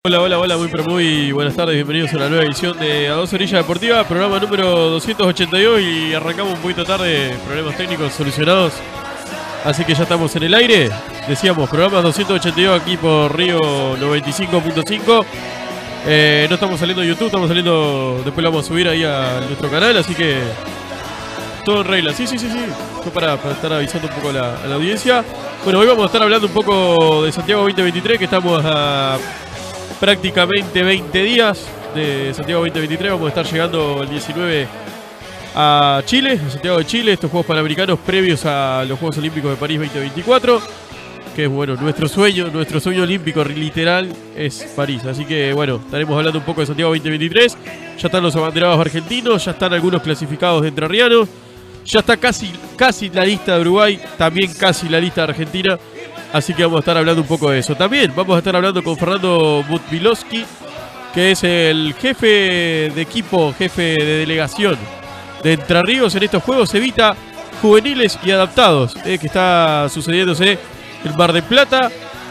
Hola, hola, hola, muy buenas tardes, bienvenidos a una nueva edición de A Dos Orillas Deportiva, programa número 282 y arrancamos un poquito tarde, problemas técnicos solucionados, así que ya estamos en el aire. Decíamos, programa 282 aquí por Río 95.5. No estamos saliendo de YouTube, estamos saliendo, después lo vamos a subir ahí a nuestro canal, así que todo en regla. Sí. Fue para estar avisando un poco a la audiencia. Bueno, hoy vamos a estar hablando un poco de Santiago 2023, que estamos a prácticamente 20 días de Santiago 2023. Vamos a estar llegando el 19 a Chile, a Santiago de Chile, estos Juegos Panamericanos previos a los Juegos Olímpicos de París 2024, que es bueno, nuestro sueño olímpico literal es París. Así que bueno, estaremos hablando un poco de Santiago 2023. Ya están los abanderados argentinos, ya están algunos clasificados de entrerrianos, ya está casi la lista de Uruguay, también casi la lista de Argentina. Así que vamos a estar hablando un poco de eso. También vamos a estar hablando con Fernando Butvilowski, que es el jefe de equipo, jefe de delegación de Entre Ríos en estos Juegos Evita juveniles y adaptados, que está sucediéndose en Mar del Plata.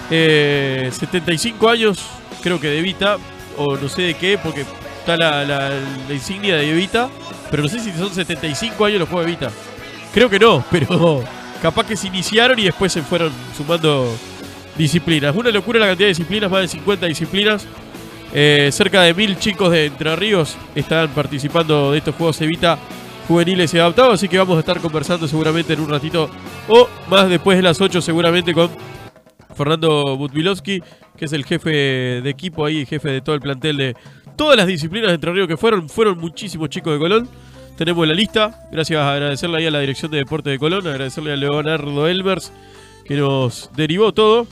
75 años, creo que de Evita, o no sé de qué, porque está la insignia de Evita, pero no sé si son 75 años los Juegos Evita. Creo que no, pero capaz que se iniciaron y después se fueron sumando disciplinas. Una locura la cantidad de disciplinas, más de 50 disciplinas. Cerca de 1000 chicos de Entre Ríos están participando de estos Juegos Evita juveniles y adaptados. Así que vamos a estar conversando seguramente en un ratito o más después de las 8 seguramente con Fernando Butvilowski, que es el jefe de equipo ahí, jefe de todo el plantel de todas las disciplinas de Entre Ríos que fueron muchísimos chicos de Colón. Tenemos la lista, gracias a agradecerle ahí a la Dirección de Deporte de Colón, agradecerle a Leonardo Elbers que nos derivó todo.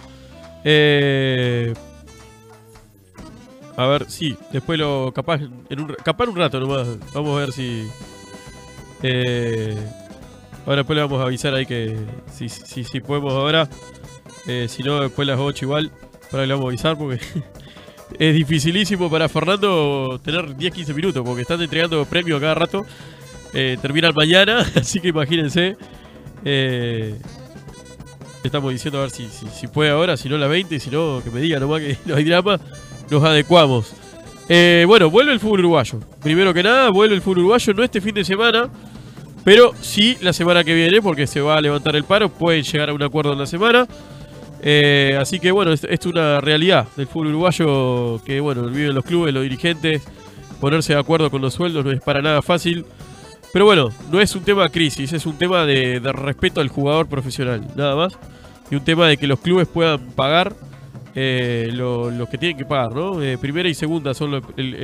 A ver, sí, después lo capaz en un rato nomás, vamos a ver si ahora después le vamos a avisar ahí que si podemos ahora, si no después las 8 igual, para que le vamos a avisar porque es dificilísimo para Fernando tener 10-15 minutos porque están entregando premios a cada rato. Terminan mañana, así que imagínense. Estamos diciendo a ver si puede ahora, si no la 20, si no que me diga nomás que no hay drama, nos adecuamos. Bueno, vuelve el fútbol uruguayo. Primero que nada, vuelve el fútbol uruguayo, no este fin de semana, pero sí la semana que viene, porque se va a levantar el paro, pueden llegar a un acuerdo en la semana. Así que bueno, es una realidad del fútbol uruguayo que bueno, viven los clubes, los dirigentes, ponerse de acuerdo con los sueldos no es para nada fácil. Pero bueno, no es un tema de crisis, es un tema de respeto al jugador profesional, nada más. Y un tema de que los clubes puedan pagar lo que tienen que pagar, ¿no? Primera y segunda son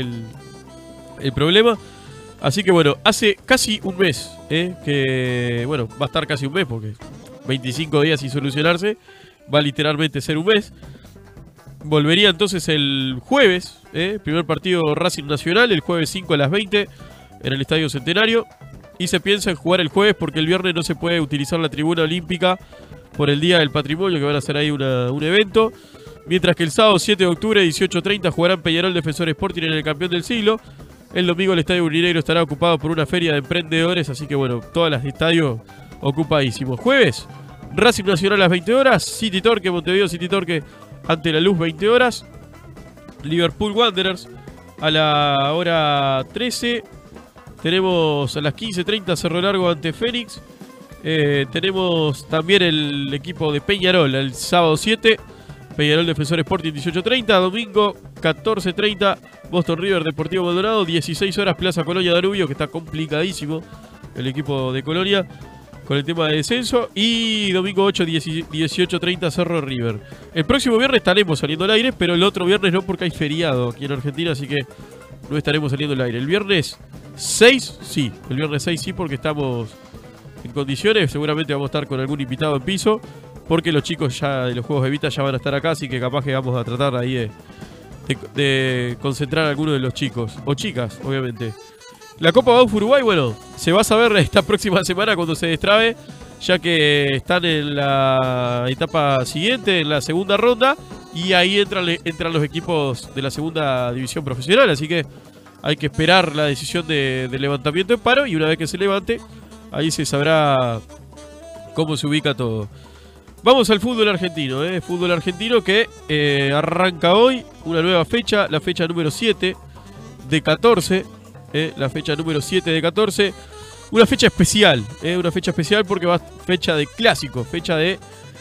el problema. Así que bueno, hace casi un mes, que bueno, va a estar casi un mes porque 25 días sin solucionarse, va a literalmente ser un mes. Volvería entonces el jueves, primer partido Racing Nacional, el jueves 5 a las 20 en el Estadio Centenario. Y se piensa en jugar el jueves porque el viernes no se puede utilizar la tribuna olímpica por el Día del Patrimonio, que van a hacer ahí un evento. Mientras que el sábado 7 de octubre, 18:30, jugarán Peñarol Defensor Sporting en el Campeón del Siglo. El domingo el Estadio Urinegro estará ocupado por una feria de emprendedores, así que bueno, todas las estadios ocupadísimos. Jueves, Racing Nacional a las 20 horas, City Torque, Montevideo City Torque ante La Luz 20 horas. Liverpool Wanderers a la hora 13. Tenemos a las 15:30 Cerro Largo ante Fénix. Tenemos también el equipo de Peñarol el sábado 7. Peñarol Defensor Sporting 18:30. Domingo 14:30 Boston River Deportivo Maldonado. 16 horas Plaza Colonia Danubio, que está complicadísimo el equipo de Colonia con el tema de descenso. Y domingo 8, 18:30 Cerro River. El próximo viernes estaremos saliendo al aire, pero el otro viernes no, porque hay feriado aquí en Argentina, así que no estaremos saliendo al aire. El viernes 6 sí, el viernes 6 sí, porque estamos en condiciones. Seguramente vamos a estar con algún invitado en piso, porque los chicos ya de los Juegos Evita ya van a estar acá, así que capaz que vamos a tratar ahí de concentrar a algunos de los chicos, o chicas, obviamente. La Copa Bauf Uruguay, bueno, se va a saber esta próxima semana cuando se destrabe, ya que están en la etapa siguiente, en la segunda ronda, y ahí entran los equipos de la segunda división profesional, así que hay que esperar la decisión del levantamiento en paro, y una vez que se levante, ahí se sabrá cómo se ubica todo. Vamos al fútbol argentino, fútbol argentino que arranca hoy una nueva fecha, la fecha número 7 de 14, la fecha número 7 de 14, una fecha especial porque va fecha de clásico, fecha de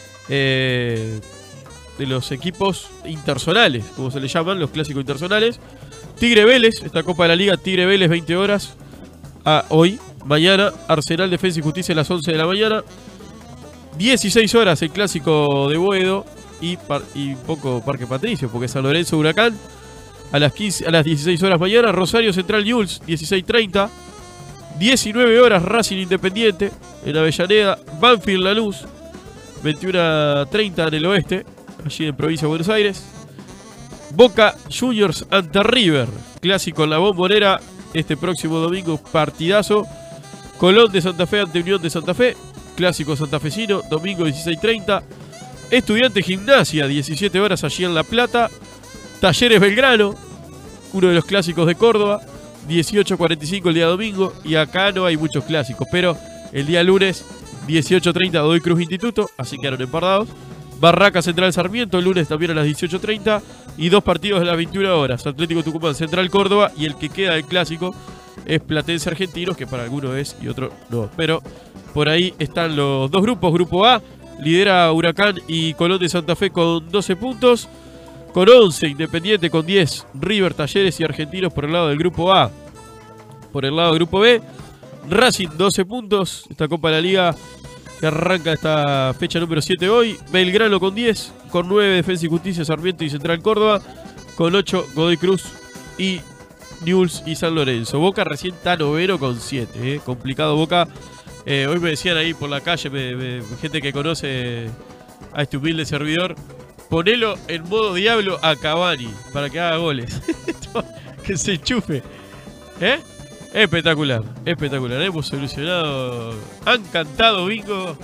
los equipos interzonales, como se le llaman, los clásicos interzonales. Tigre Vélez, esta Copa de la Liga, Tigre Vélez 20 horas, hoy, mañana, Arsenal Defensa y Justicia a las 11 de la mañana. 16 horas el clásico de Boedo y poco Parque Patricio, porque San Lorenzo Huracán a las 16 horas mañana. Rosario Central Newell's 16:30. 19 horas Racing Independiente en Avellaneda. Banfield Lanús 21:30 en el oeste, allí en provincia de Buenos Aires. Boca Juniors ante River, clásico en la Bombonera este próximo domingo, partidazo. Colón de Santa Fe ante Unión de Santa Fe, clásico santafesino, domingo 16:30. Estudiante Gimnasia, 17 horas allí en La Plata. Talleres Belgrano, uno de los clásicos de Córdoba, 18:45 el día domingo. Y acá no hay muchos clásicos, pero el día lunes, 18:30, Godoy Cruz Instituto, así quedaron empardados. Barraca Central Sarmiento, el lunes también a las 18:30. Y dos partidos a las 21 horas, Atlético Tucumán Central Córdoba. Y el que queda del clásico es Platense Argentinos, que para algunos es y otro no. Pero por ahí están los dos grupos. Grupo A lidera Huracán y Colón de Santa Fe con 12 puntos. Con 11 Independiente, con 10 River, Talleres y Argentinos por el lado del grupo A. Por el lado del grupo B, Racing 12 puntos. Esta Copa de la Liga que arranca esta fecha número 7 hoy. Belgrano con 10. Con 9 Defensa y Justicia, Sarmiento y Central Córdoba. Con 8 Godoy Cruz y Newell's y San Lorenzo. Boca recién está noveno con 7. Complicado Boca. Hoy me decían ahí por la calle, gente que conoce a este humilde servidor, ponelo en modo diablo a Cavani para que haga goles. Que se enchufe. Espectacular, espectacular. Hemos solucionado. Han cantado bingo.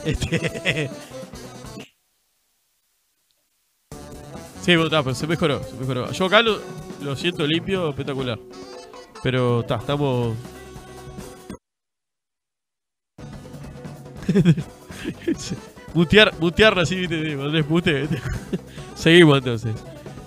Sí, bueno, pero se mejoró, se mejoró. Yo acá lo siento limpio, espectacular. Pero estamos. Mutearla así, ¿viste? Mute. Seguimos entonces.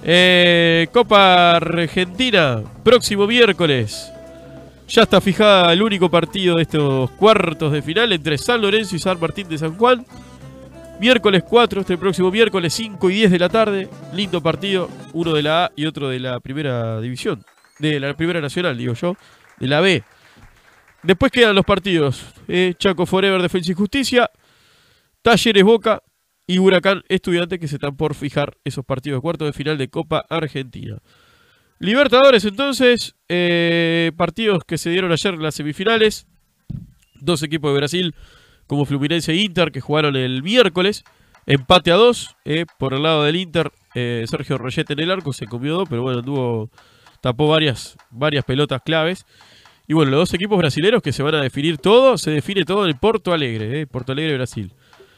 Copa Argentina, próximo miércoles. Ya está fijada el único partido de estos cuartos de final entre San Lorenzo y San Martín de San Juan. Miércoles 4, este próximo miércoles 5 y 10 de la tarde. Lindo partido, uno de la A y otro de la primera división. De la primera nacional, digo yo. De la B. Después quedan los partidos. Chaco Forever, Defensa y Justicia. Talleres Boca y Huracán Estudiante, que se están por fijar esos partidos de cuartos de final de Copa Argentina. Libertadores entonces, partidos que se dieron ayer en las semifinales. Dos equipos de Brasil como Fluminense e Inter que jugaron el miércoles. Empate a 2, por el lado del Inter, Sergio Royet en el arco, se comió 2, pero bueno, tapó varias pelotas claves. Y bueno, los dos equipos brasileños que se van a definir todo, se define todo en Porto Alegre, Porto Alegre, Brasil.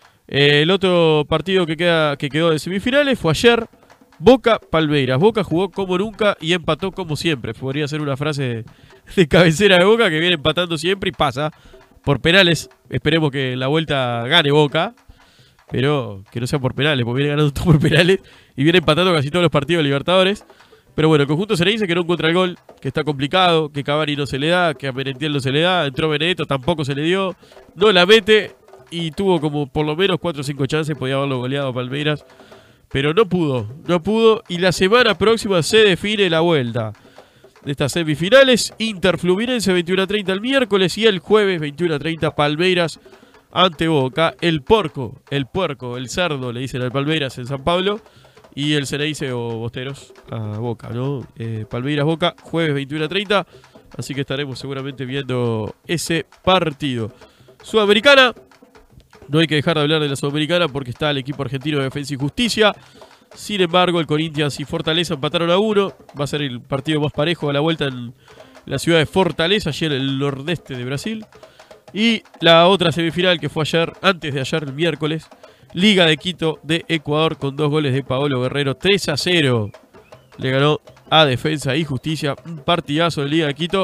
El otro partido que quedó de semifinales fue ayer, Boca Palmeiras. Boca jugó como nunca y empató como siempre. Podría ser una frase de cabecera de Boca, que viene empatando siempre y pasa por penales. Esperemos que la vuelta gane Boca, pero que no sea por penales, porque viene ganando todo por penales y viene empatando casi todos los partidos de Libertadores. Pero bueno, el conjunto se le dice que no encuentra el gol, que está complicado, que Cavani no se le da, que a Merentiel no se le da, entró Benedetto, tampoco se le dio, no la mete y tuvo como por lo menos 4 o 5 chances, podía haberlo goleado a Palmeiras, pero no pudo y la semana próxima se define la vuelta de estas semifinales. Inter Fluminense 21:30 el miércoles y el jueves 21:30 Palmeiras ante Boca. El puerco, el cerdo le dicen al Palmeiras en San Pablo. Y el Ceneice o Bosteros a Boca, ¿no? Palmeiras Boca, jueves 21:30. Así que estaremos seguramente viendo ese partido. Sudamericana. No hay que dejar de hablar de la Sudamericana porque está el equipo argentino de Defensa y Justicia. Sin embargo, el Corinthians y Fortaleza empataron a 1. Va a ser el partido más parejo a la vuelta en la ciudad de Fortaleza, allí en el nordeste de Brasil. Y la otra semifinal que fue ayer, antes de ayer, el miércoles. Liga de Quito de Ecuador con 2 goles de Paolo Guerrero. 3-0 le ganó a Defensa y Justicia. Un partidazo de Liga de Quito,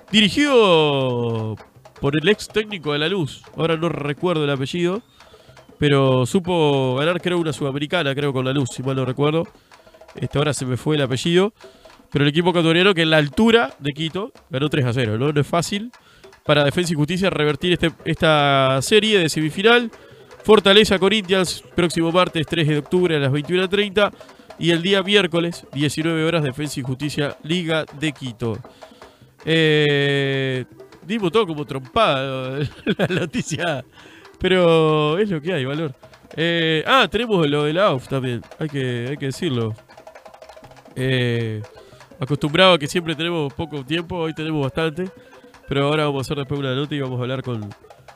dirigido por el ex técnico de Lanús. Ahora no recuerdo el apellido. pero supo ganar, creo, una sudamericana, creo, con Lanús, si mal no recuerdo. Ahora se me fue el apellido. Pero el equipo ecuatoriano que en la altura de Quito ganó 3-0, ¿no? No es fácil para Defensa y Justicia revertir esta serie de semifinal. Fortaleza Corinthians, próximo martes 3 de octubre a las 21:30. Y el día miércoles, 19 horas, Defensa y Justicia, Liga de Quito. Dimos todo como trompada la noticia. Pero es lo que hay, Valor. Tenemos lo de la AUF también. Hay que decirlo. Acostumbrado a que siempre tenemos poco tiempo, hoy tenemos bastante. Pero ahora vamos a hacer después una nota y vamos a hablar con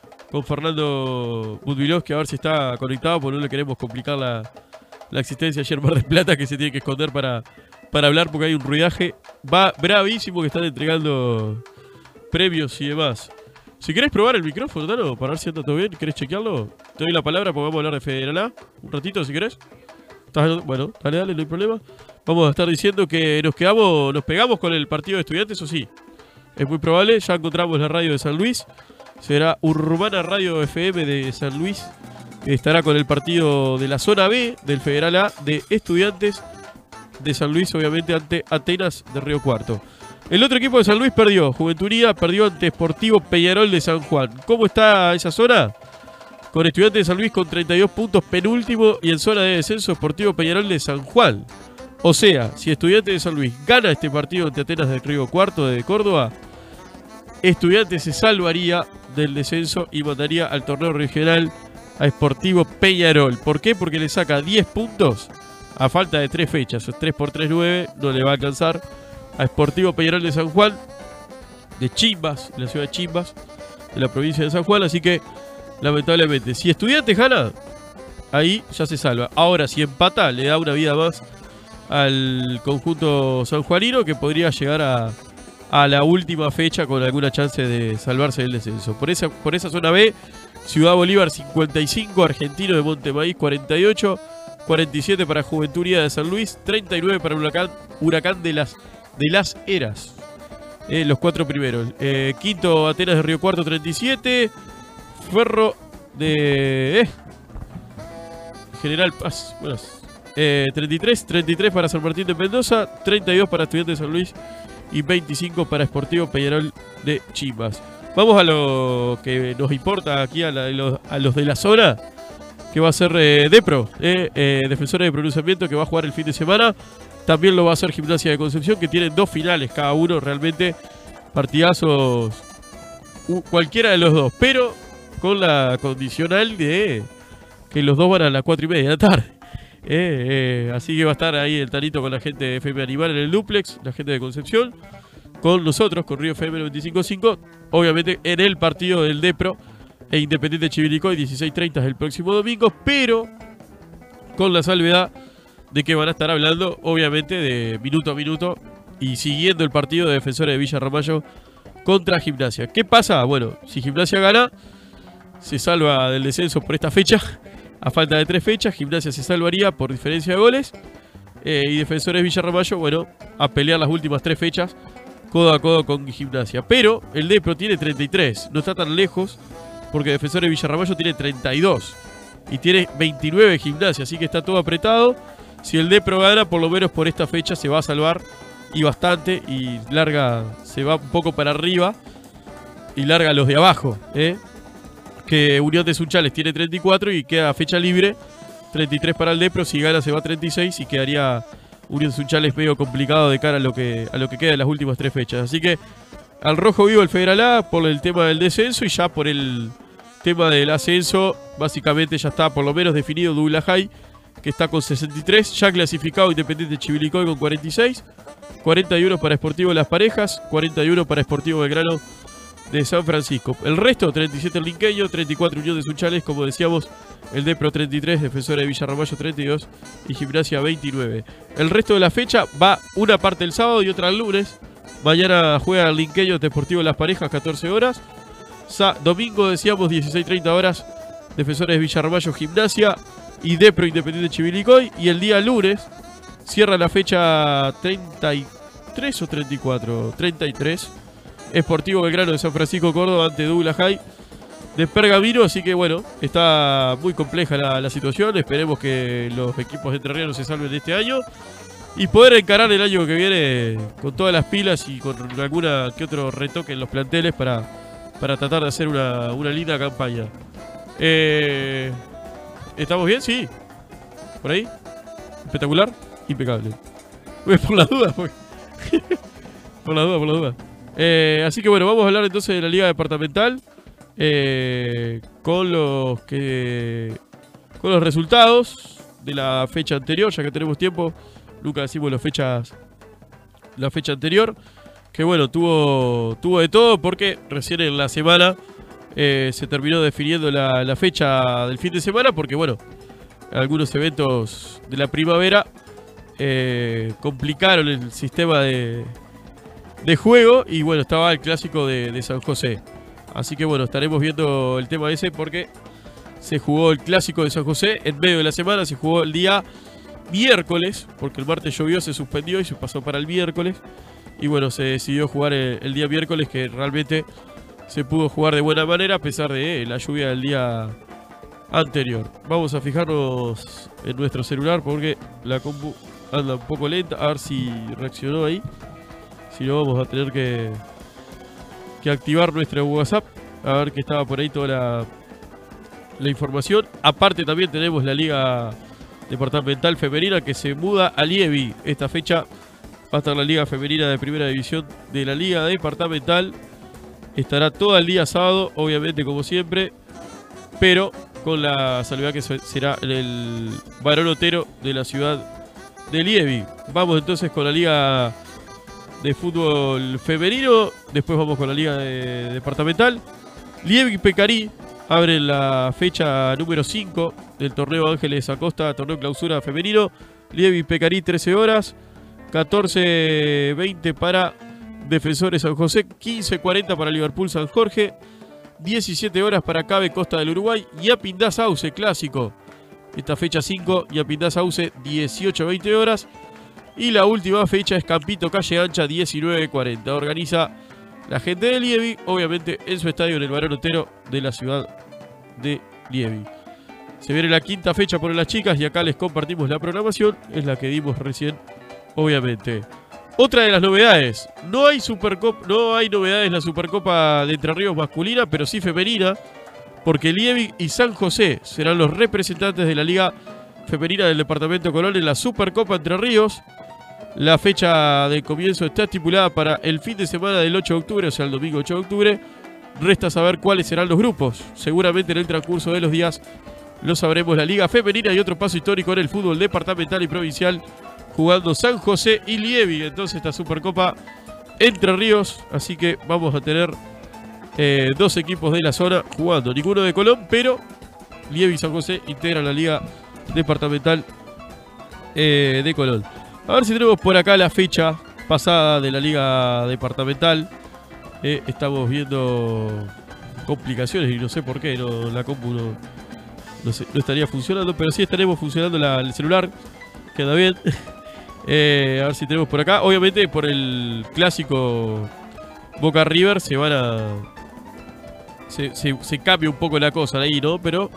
Fernando Budvilovsky, a ver si está conectado, porque no le queremos complicar la existencia ayer en Mar del Plata, que se tiene que esconder para hablar, porque hay un ruidaje bravísimo que están entregando premios y demás. Si querés probar el micrófono, Tano, para ver si anda todo bien, ¿querés chequearlo? Te doy la palabra porque vamos a hablar de Federal A un ratito, si querés. Bueno, dale, no hay problema. Vamos a estar diciendo que nos pegamos con el partido de Estudiantes, o sí. Es muy probable, ya encontramos la radio de San Luis. Será Urbana Radio FM de San Luis. Estará con el partido de la zona B del Federal A de Estudiantes de San Luis, obviamente ante Atenas de Río Cuarto. El otro equipo de San Luis perdió. Juventud Unida perdió ante Sportivo Peñarol de San Juan. ¿Cómo está esa zona? Con Estudiantes de San Luis con 32 puntos, penúltimo, y en zona de descenso Sportivo Peñarol de San Juan. O sea, si Estudiantes de San Luis gana este partido ante Atenas de Río Cuarto de Córdoba, Estudiantes se salvaría del descenso y mandaría al torneo regional a Sportivo Peñarol. ¿Por qué? Porque le saca 10 puntos a falta de 3 fechas. 3 por 3, 9, no le va a alcanzar a Sportivo Peñarol de San Juan, de Chimbas, de la ciudad de Chimbas, de la provincia de San Juan. Así que, lamentablemente, si Estudiantes gana, ahí ya se salva. Ahora, si empata, le da una vida más al conjunto sanjuanino, que podría llegar a la última fecha con alguna chance de salvarse del descenso. Por esa zona B, Ciudad Bolívar 55, Argentino de Montemaíz 48, 47 para Juventud Unida de San Luis, 39 para Huracán de las Heras. Los 4 primeros. Quinto, Atenas de Río Cuarto 37, Ferro de General Paz, 33 para San Martín de Mendoza, 32 para Estudiantes de San Luis y 25 para Sportivo Peñarol de Chimbas. Vamos a lo que nos importa aquí a los de la zona, que va a ser Depro, Defensores de Pronunciamiento, que va a jugar el fin de semana. También lo va a hacer Gimnasia de Concepción, que tienen 2 finales cada uno, realmente partidazos cualquiera de los dos, pero con la condicional de que los dos van a las 4:30 de la tarde. Así que va a estar ahí el Tanito con la gente de FM Animal en el duplex, la gente de Concepción, con nosotros, con Río FM 95.5, obviamente en el partido del Depro e Independiente Chivilcoy 16:30 el próximo domingo, pero con la salvedad de que van a estar hablando obviamente de minuto a minuto y siguiendo el partido de Defensores de Villa Ramallo contra Gimnasia. ¿Qué pasa? Bueno, si Gimnasia gana, se salva del descenso por esta fecha. A falta de 3 fechas, Gimnasia se salvaría por diferencia de goles. Y Defensores de Villa Ramallo, bueno, a pelear las últimas 3 fechas codo a codo con Gimnasia. Pero el Depro tiene 33, no está tan lejos, porque Defensores de Villa Ramallo tiene 32 y tiene 29 Gimnasia, así que está todo apretado. Si el Depro gana, por lo menos por esta fecha se va a salvar, y bastante, y se va un poco para arriba y larga a los de abajo, que Unión de Sunchales tiene 34 y queda fecha libre, 33 para el Depro. Si gana se va a 36 y quedaría Unión de Sunchales medio complicado de cara a lo que queda de las últimas 3 fechas. Así que al rojo vivo el Federal A por el tema del descenso, y ya por el tema del ascenso básicamente ya está por lo menos definido Douglas High, que está con 63, ya clasificado Independiente Chivilcoy con 46, 41 para Sportivo Las Parejas, 41 para Sportivo Belgrano de San Francisco. El resto, 37 el Linqueño, 34 Unión de Sunchales, como decíamos, el Depro 33, Defensores de Villa Ramallo 32 y Gimnasia 29. El resto de la fecha va una parte el sábado y otra el lunes. Mañana juega el Linqueño Deportivo Las Parejas, 14 horas. Domingo, decíamos, 16:30 horas, Defensores de Villa Ramallo, Gimnasia y Depro Independiente Chivilcoy. Y el día lunes cierra la fecha 33 o 34, 33. Sportivo Belgrano de San Francisco Córdoba ante Douglas High Pergamino, así que bueno, está muy compleja la situación. Esperemos que los equipos entrerrianos se salven este año y poder encarar el año que viene con todas las pilas y con alguna que otro retoque en los planteles para tratar de hacer una linda campaña. ¿Estamos bien? Sí. ¿Por ahí? Espectacular. Impecable. Por la duda, por la duda. Así que bueno, vamos a hablar entonces de la liga departamental. Con los resultados de la fecha anterior, ya que tenemos tiempo. Nunca decimos la fecha anterior. Que bueno, tuvo de todo porque recién en la semana se terminó definiendo la fecha del fin de semana. Porque bueno, algunos eventos de la primavera complicaron el sistema de juego. Y bueno, estaba el clásico de San José. Así que bueno, estaremos viendo el tema ese porque se jugó el clásico de San José en medio de la semana. Se jugó el día miércoles, porque el martes llovió, se suspendió y se pasó para el miércoles. Y bueno, se decidió jugar el día miércoles, que realmente se pudo jugar de buena manera a pesar de la lluvia del día anterior. Vamos a fijarnos en nuestro celular porque la compu anda un poco lenta. A ver si reaccionó ahí. Si no, vamos a tener que activar nuestro WhatsApp. A ver que estaba por ahí toda la información. Aparte también tenemos la liga departamental femenina que se muda a Lievi. Esta fecha va a estar la liga femenina de primera división de la liga departamental. Estará todo el día sábado, obviamente como siempre, pero con la salvedad que será en el Barón Otero de la ciudad de Lievi. Vamos entonces con la liga de fútbol femenino. Después vamos con la liga departamental. Lievi y Pecarí abren la fecha número 5 del torneo Ángeles Acosta, torneo clausura femenino. Lievi y Pecarí 13 horas, 14:20 para Defensores San José, 15:40 para Liverpool San Jorge, 17 horas para Cabe Costa del Uruguay y Apindá Sauce clásico. Esta fecha 5 y Apindá Sauce 18:20 horas. Y la última fecha es Campito Calle Ancha 19:40. Organiza la gente de Lievi, obviamente en su estadio en el Barón Otero de la ciudad de Lievi. Se viene la quinta fecha por las chicas y acá les compartimos la programación. Es la que dimos recién, obviamente. Otra de las novedades, no hay novedades en la Supercopa de Entre Ríos masculina, pero sí femenina, porque Lievi y San José serán los representantes de la Liga Femenina del Departamento Colón en la Supercopa Entre Ríos. La fecha de comienzo está estipulada para el fin de semana del 8 de octubre, o sea, el domingo 8 de octubre. Resta saber cuáles serán los grupos. Seguramente en el transcurso de los días lo sabremos. La Liga Femenina y otro paso histórico en el fútbol departamental y provincial, jugando San José y Lievi. Entonces esta Supercopa Entre Ríos. Así que vamos a tener dos equipos de la zona jugando. Ninguno de Colón, pero Lievi y San José integran la Liga Departamental de Colón. A ver si tenemos por acá la fecha pasada de la Liga Departamental. Estamos viendo complicaciones y no sé por qué. La compu no estaría funcionando, pero sí estaremos funcionando el celular. Queda bien. A ver si tenemos por acá. Obviamente por el clásico Boca River se cambia un poco la cosa ahí, ¿no? Pero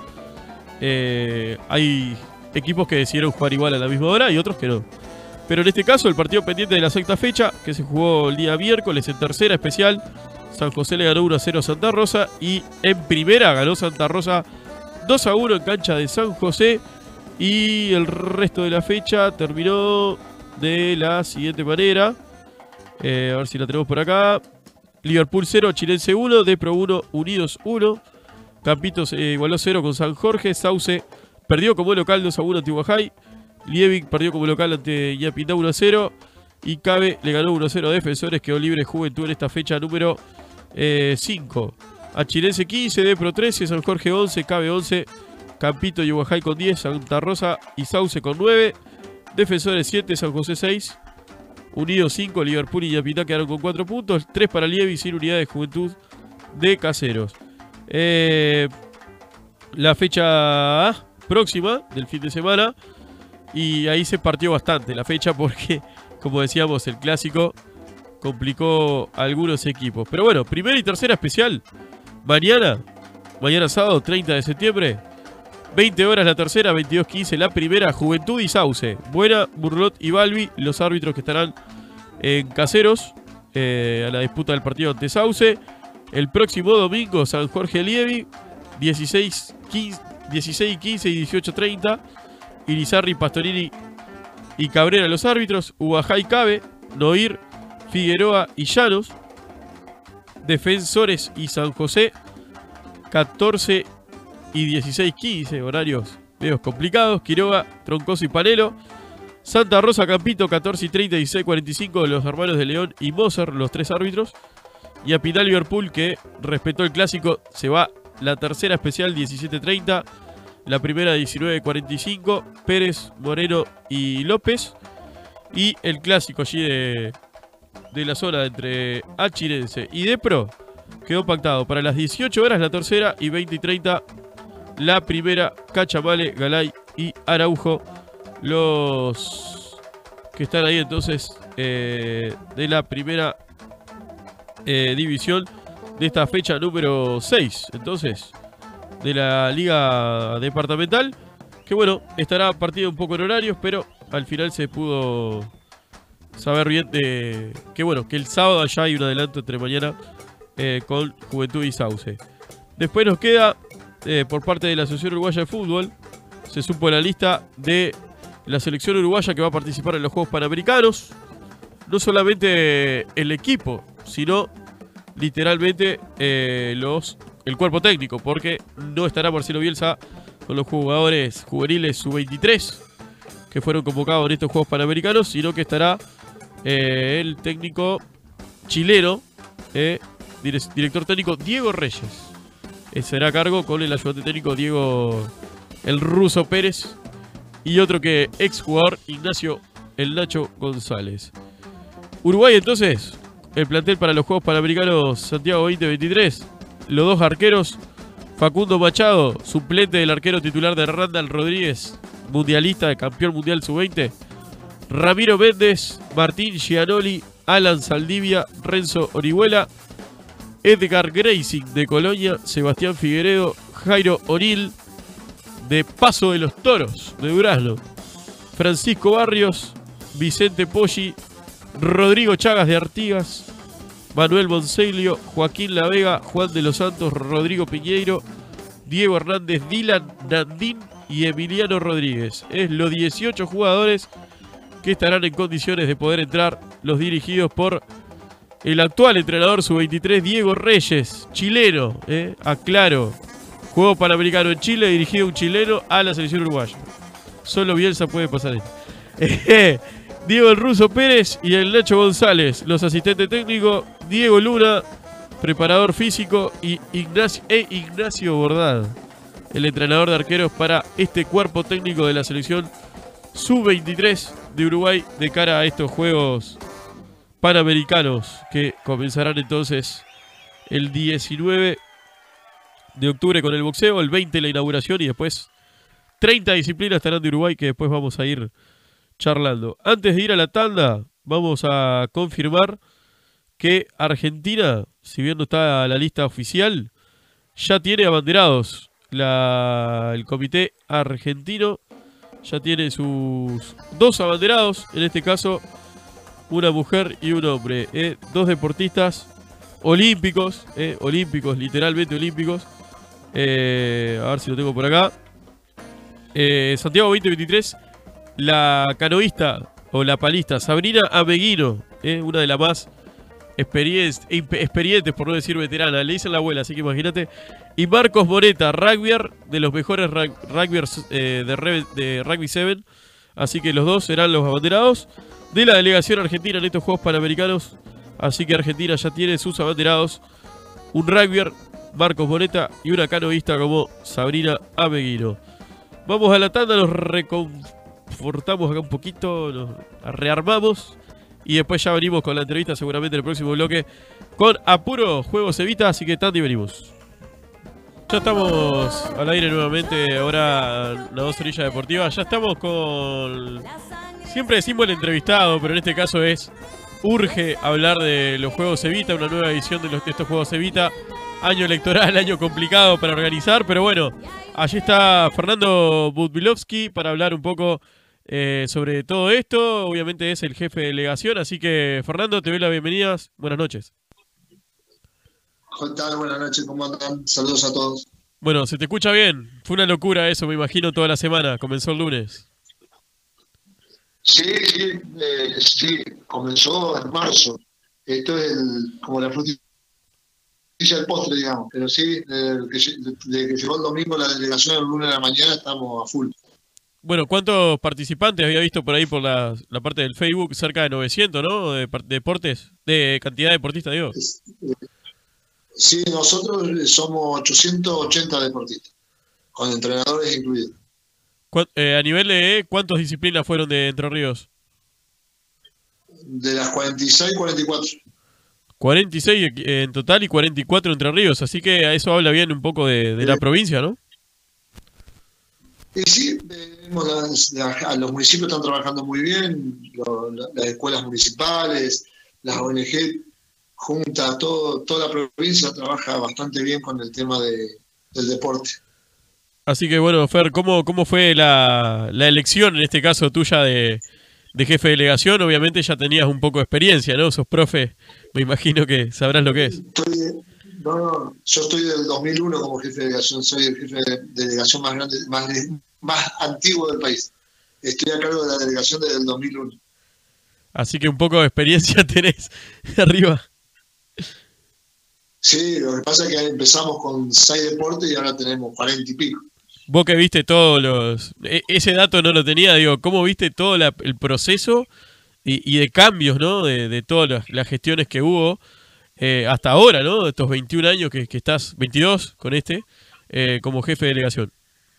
hay equipos que decidieron jugar igual a la misma hora y otros que no. Pero en este caso el partido pendiente de la sexta fecha, que se jugó el día miércoles en tercera especial, San José le ganó 1-0 a Santa Rosa y en primera ganó Santa Rosa 2-1 en cancha de San José. Y el resto de la fecha terminó de la siguiente manera. A ver si la tenemos por acá. Liverpool 0, Chilense 1, Depro 1, Unidos 1. Campitos igualó 0 con San Jorge. Sauce perdió como local 2-1 ante Huajay. Lievi perdió como local ante Yapindá 1-0. Y Cabe le ganó 1-0 a Defensores, quedó libre Juventud en esta fecha número 5. A Chilense 15, Depro 13, San Jorge 11, Cabe 11. Campito y Huajay con 10, Santa Rosa y Sauce con 9. Defensores 7, San José 6. Unidos 5, Liverpool y Yapindá quedaron con 4 puntos. 3 para Lievi sin unidad de Juventud de Caseros. La fecha próxima del fin de semana. Y ahí se partió bastante la fecha porque, como decíamos, el clásico complicó a algunos equipos. Pero bueno, primera y tercera especial. Mañana mañana sábado 30 de septiembre. 20 horas la tercera, 22:15 la primera. Juventud y Sauce. Buena, Burlot y Balbi, los árbitros que estarán en Caseros a la disputa del partido ante Sauce. El próximo domingo, San Jorge Lievi, 16:15 y 18:30. Irizarry, Pastorini y Cabrera los árbitros. Ubajay, Cabe, Noir, Figueroa y Llanos. Defensores y San José, 14 y 16:15, horarios medios complicados. Quiroga, Troncoso y Panelo. Santa Rosa, Campito, 14:30 y 16:45, los hermanos de León y Moser, los tres árbitros. Y a Pinal Liverpool, que respetó el clásico, se va la tercera especial 17:30, la primera 19:45, Pérez, Moreno y López. Y el clásico allí de la zona entre Achirense y Depro quedó pactado para las 18 horas la tercera y 20:30 la primera. Cachamale, Galay y Araujo, los que están ahí entonces de la primera división de esta fecha número 6 entonces de la liga departamental, que bueno, estará partido un poco en horarios, pero al final se pudo saber bien que bueno, que el sábado ya hay un adelanto entre mañana con Juventud y Sauce. Después nos queda por parte de la Asociación Uruguaya de Fútbol, se supo la lista de la selección uruguaya que va a participar en los Juegos Panamericanos. No solamente el equipo, sino literalmente el cuerpo técnico, porque no estará Marcelo Bielsa con los jugadores juveniles sub-23 que fueron convocados en estos Juegos Panamericanos, sino que estará el técnico chileno, director técnico Diego Reyes. Será a cargo con el ayudante técnico Diego el Ruso Pérez y otro que exjugador Ignacio el Nacho González. Uruguay entonces, el plantel para los Juegos Panamericanos Santiago 2023. Los dos arqueros, Facundo Machado, suplente del arquero titular de Randall Rodríguez, mundialista, campeón mundial sub-20. Ramiro Méndez, Martín Gianoli, Alan Saldivia, Renzo Orihuela, Edgar Gracing de Colonia, Sebastián Figueredo, Jairo O'Neill de Paso de los Toros de Durazno, Francisco Barrios, Vicente Poggi, Rodrigo Chagas de Artigas, Manuel Monseglio, Joaquín La Vega, Juan de los Santos, Rodrigo Piñeiro, Diego Hernández, Dylan Nandín y Emiliano Rodríguez. Es los 18 jugadores que estarán en condiciones de poder entrar, los dirigidos por el actual entrenador sub-23 Diego Reyes, chileno, aclaro. Juego Panamericano en Chile, dirigido un chileno a la selección uruguaya. Solo Bielsa puede pasar esto. Diego el Ruso Pérez y el Nacho González, los asistentes técnicos, Diego Luna, preparador físico, y Ignacio Bordal, el entrenador de arqueros para este cuerpo técnico de la selección sub-23 de Uruguay de cara a estos Juegos Panamericanos que comenzarán entonces el 19 de octubre con el boxeo, el 20 la inauguración y después 30 disciplinas estarán de Uruguay que después vamos a ir charlando. Antes de ir a la tanda, vamos a confirmar que Argentina, si bien no está la lista oficial, ya tiene abanderados. El comité argentino ya tiene sus dos abanderados, en este caso una mujer y un hombre, dos deportistas olímpicos, literalmente olímpicos. A ver si lo tengo por acá. Santiago 2023, la canoísta o la palista Sabrina Ameguino, una de las más experientes, por no decir veterana, le dicen la abuela, así que imagínate. Y Marcos Moreta, rugbyer, de los mejores rugbyers de Rugby 7. Así que los dos serán los abanderados de la delegación argentina en estos Juegos Panamericanos. Así que Argentina ya tiene sus abanderados: un rugbyer, Marcos Moreta, y una canoísta como Sabrina Ameguino. Vamos a la tanda, nos reconfortamos acá un poquito, nos rearmamos y después ya venimos con la entrevista, seguramente en el próximo bloque, con Apuro Juegos Evita, así que tanda y venimos. Ya estamos al aire nuevamente, ahora la Dos Orillas Deportiva. Ya estamos con... Siempre decimos el entrevistado, pero en este caso urge hablar de los Juegos Evita, una nueva edición de estos Juegos Evita Año electoral, año complicado para organizar, pero bueno, allí está Fernando Budbilovsky para hablar un poco sobre todo esto. Obviamente es el jefe de delegación, así que Fernando, te doy las bienvenidas. Buenas noches. ¿Qué tal? Buenas noches, ¿cómo andan? Saludos a todos. Bueno, se te escucha bien. Fue una locura eso, me imagino, toda la semana. Comenzó el lunes. Sí, comenzó en marzo. Esto es como la frutilla del postre, digamos. Pero sí, desde que llegó el domingo la delegación, el lunes de la mañana, estamos a full. Bueno, ¿cuántos participantes había visto por ahí por la parte del Facebook? Cerca de 900, ¿no? De deportes, de cantidad de deportistas, digo. Sí, nosotros somos 880 deportistas, con entrenadores incluidos. A nivel de ¿cuántas disciplinas fueron de Entre Ríos? De las 46, 44. 46 en total y 44 Entre Ríos, así que a eso habla bien un poco de la provincia, ¿no? Y sí, los municipios están trabajando muy bien, las escuelas municipales, las ONG juntas, toda la provincia trabaja bastante bien con el tema del deporte. Así que bueno, Fer, ¿cómo fue la elección en este caso tuya de jefe de delegación? Obviamente ya tenías un poco de experiencia, ¿no? Sos profe, me imagino que sabrás lo que es. Yo estoy del 2001 como jefe de delegación, soy el jefe de delegación más grande, más antiguo del país. Estoy a cargo de la delegación desde el 2001. Así que un poco de experiencia tenés arriba. Sí, lo que pasa es que empezamos con 6 deportes y ahora tenemos 40 y pico. Vos que viste todos los... Ese dato no lo tenía, digo, ¿cómo viste todo el proceso y de cambios, ¿no? De todas las gestiones que hubo hasta ahora, ¿no? Estos 21 años que estás, 22 con como jefe de delegación.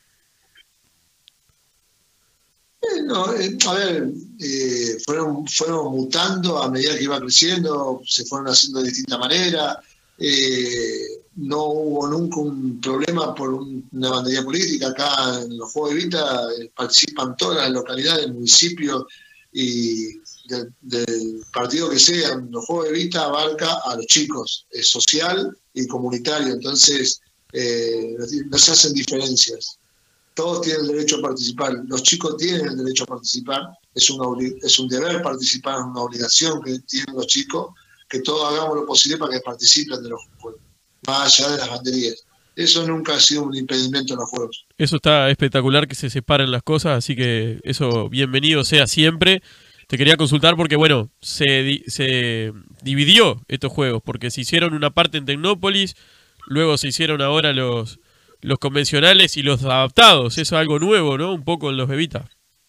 A ver, fueron mutando a medida que iba creciendo, se fueron haciendo de distinta manera. No hubo nunca un problema por una banderilla política. Acá en los Juegos de Evita participan todas las localidades, municipios y del partido que sea. Los Juegos de Evita abarca a los chicos, es social y comunitario, entonces no se hacen diferencias. Todos tienen el derecho a participar, los chicos tienen el derecho a participar, es un deber participar, es una obligación que tienen los chicos, que todos hagamos lo posible para que participen de los juegos, más allá de las banderías. Eso nunca ha sido un impedimento en los juegos. Eso está espectacular que se separen las cosas, así que eso bienvenido sea siempre. Te quería consultar porque, bueno, se dividió estos juegos, porque se hicieron una parte en Tecnópolis, luego se hicieron ahora los convencionales y los adaptados. Eso es algo nuevo, ¿no? Un poco en los Evita.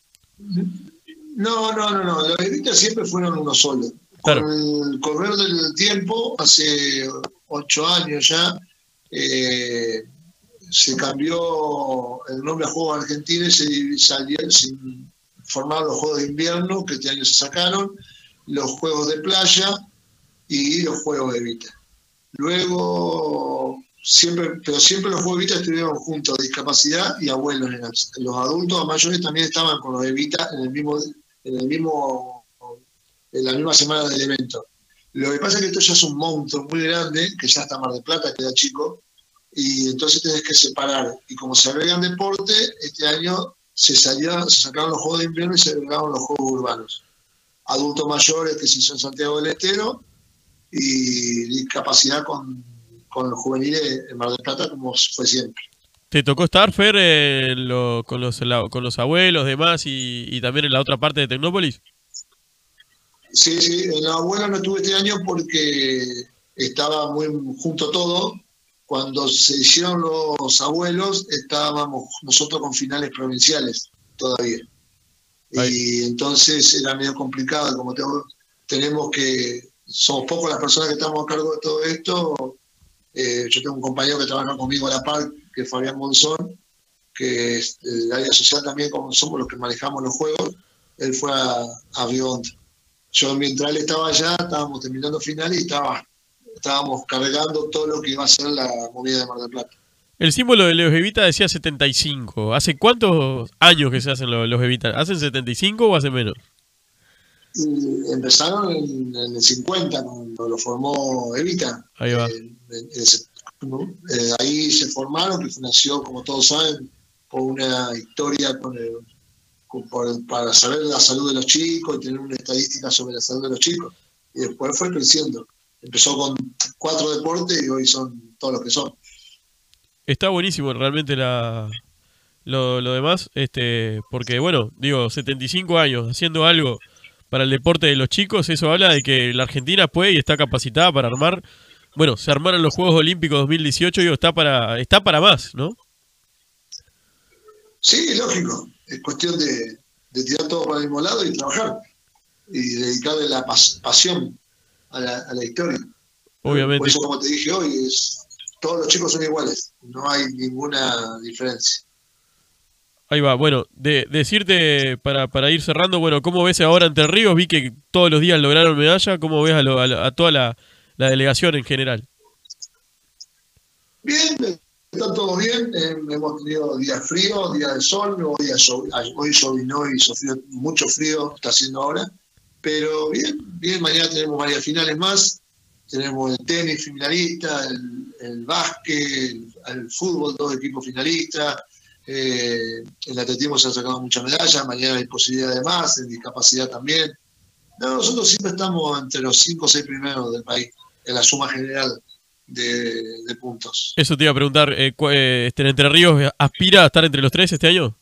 No. Los Evita siempre fueron uno solo. Claro. Con el correr del tiempo, hace 8 años ya, se cambió el nombre a Juegos Argentinos y se formaron los Juegos de Invierno, que este año se sacaron, los Juegos de Playa y los Juegos de Evita. Luego, siempre los Juegos de Evita estuvieron juntos, discapacidad y abuelos. Los adultos mayores también estaban con los de Evita en la misma semana del evento. Lo que pasa es que esto ya es un monstruo muy grande, que ya está Mar del Plata, queda chico, y entonces tenés que separar. Y como se agregan deporte, este año se sacaron los Juegos de Invierno y se agregaron los Juegos Urbanos. Adultos mayores, que se hizo en Santiago del Estero, y discapacidad con los juveniles en Mar del Plata, como fue siempre. ¿Te tocó estar, Fer, con los abuelos, demás, y también en la otra parte de Tecnópolis? Sí, en la abuela no estuve este año porque estaba muy junto todo. Cuando se hicieron los abuelos, estábamos nosotros con finales provinciales todavía. Ay. Y entonces era medio complicado, como somos pocos las personas que estamos a cargo de todo esto. Yo tengo un compañero que trabaja conmigo a la par, que es Fabián Monzón, que es del área social también, como somos los que manejamos los juegos. Él fue a Bionda. Yo mientras él estaba allá, estábamos terminando finales y estábamos cargando todo lo que iba a ser la movida de Mar del Plata. El símbolo de los Evita decía 75. ¿Hace cuántos años que se hacen los Evita? ¿Hacen 75 o hace menos? Y empezaron en el 50, cuando lo formó Evita. Ahí va. ¿no? Ahí se formaron, que nació, como todos saben, por una historia para saber la salud de los chicos y tener una estadística sobre la salud de los chicos. Y después fue creciendo. Empezó con 4 deportes y hoy son todos los que son. Está buenísimo realmente lo demás, porque bueno, digo, 75 años haciendo algo para el deporte de los chicos, eso habla de que la Argentina puede y está capacitada para armar, bueno, se armaron los Juegos Olímpicos 2018, digo, está para más, ¿no? Sí, lógico. Es cuestión de tirar todo para el mismo lado y trabajar. Y dedicarle la pasión a la historia. Por Obviamente. eso, como te dije hoy, todos los chicos son iguales. No hay ninguna diferencia. Ahí va, bueno, decirte para ir cerrando, bueno, ¿cómo ves ahora Entre Ríos? Vi que todos los días lograron medalla, ¿cómo ves a toda la delegación en general? Bien, está todo bien. Hemos tenido días fríos, días de sol. Hoy llovinó y sufrió mucho frío, está haciendo ahora. Pero bien, bien. Mañana tenemos varias finales más. Tenemos el tenis finalista, el básquet, el fútbol, 2 equipos finalistas. El atletismo se han sacado muchas medallas. Mañana hay posibilidad de más, en discapacidad también. No, nosotros siempre estamos entre los 5 o 6 primeros del país, en la suma general de puntos. Eso te iba a preguntar, ¿Entre Ríos aspira a estar entre los 3 este año?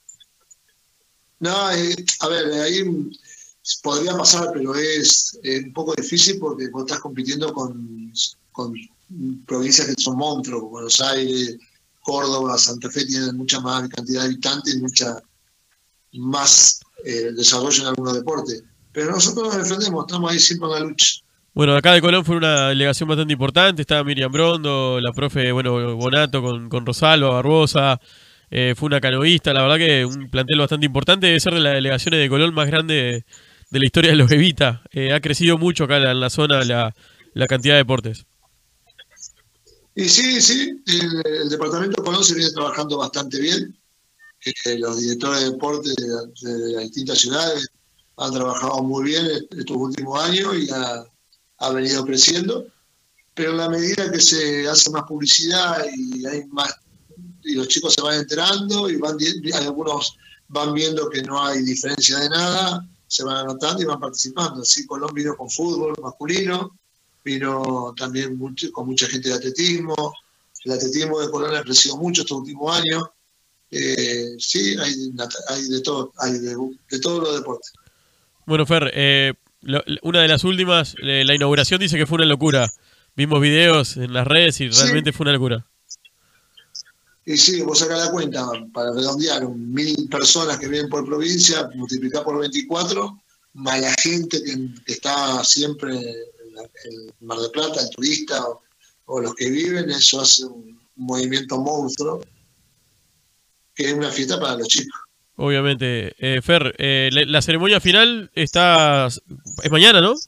No, a ver, ahí podría pasar, pero es un poco difícil porque vos estás compitiendo con provincias que son monstruos, Buenos Aires, Córdoba, Santa Fe tienen mucha más cantidad de habitantes y mucha más desarrollo en algunos deportes. Pero nosotros nos defendemos, estamos ahí siempre en la lucha. Bueno, acá de Colón fue una delegación bastante importante, estaba Miriam Brondo, la profe, bueno, Bonato con Rosalba, Barbosa, fue una canoísta, la verdad que un plantel bastante importante, debe ser de las delegaciones de Colón más grande de la historia de los Evita. Ha crecido mucho acá en la zona la cantidad de deportes. Y sí, el departamento de Colón se viene trabajando bastante bien. Los directores de deporte de las distintas ciudades han trabajado muy bien estos últimos años y ha venido creciendo, pero en la medida que se hace más publicidad y hay más y los chicos se van enterando y algunos van viendo que no hay diferencia de nada, se van anotando y van participando. Así Colón vino con fútbol masculino, vino también con mucha gente de atletismo. El atletismo de Colón ha crecido mucho estos últimos años. Sí, hay de todo, hay de todos los deportes. Bueno, Fer, una de las últimas, la inauguración dice que fue una locura. Vimos videos en las redes y realmente fue una locura. Y sí, vos sacás la cuenta, para redondear, 1.000 personas que viven por provincia, multiplicar por 24, más la gente que está siempre en Mar del Plata, el turista o los que viven, eso hace un movimiento monstruo, que es una fiesta para los chicos. Obviamente. Fer, la ceremonia final es mañana, ¿no?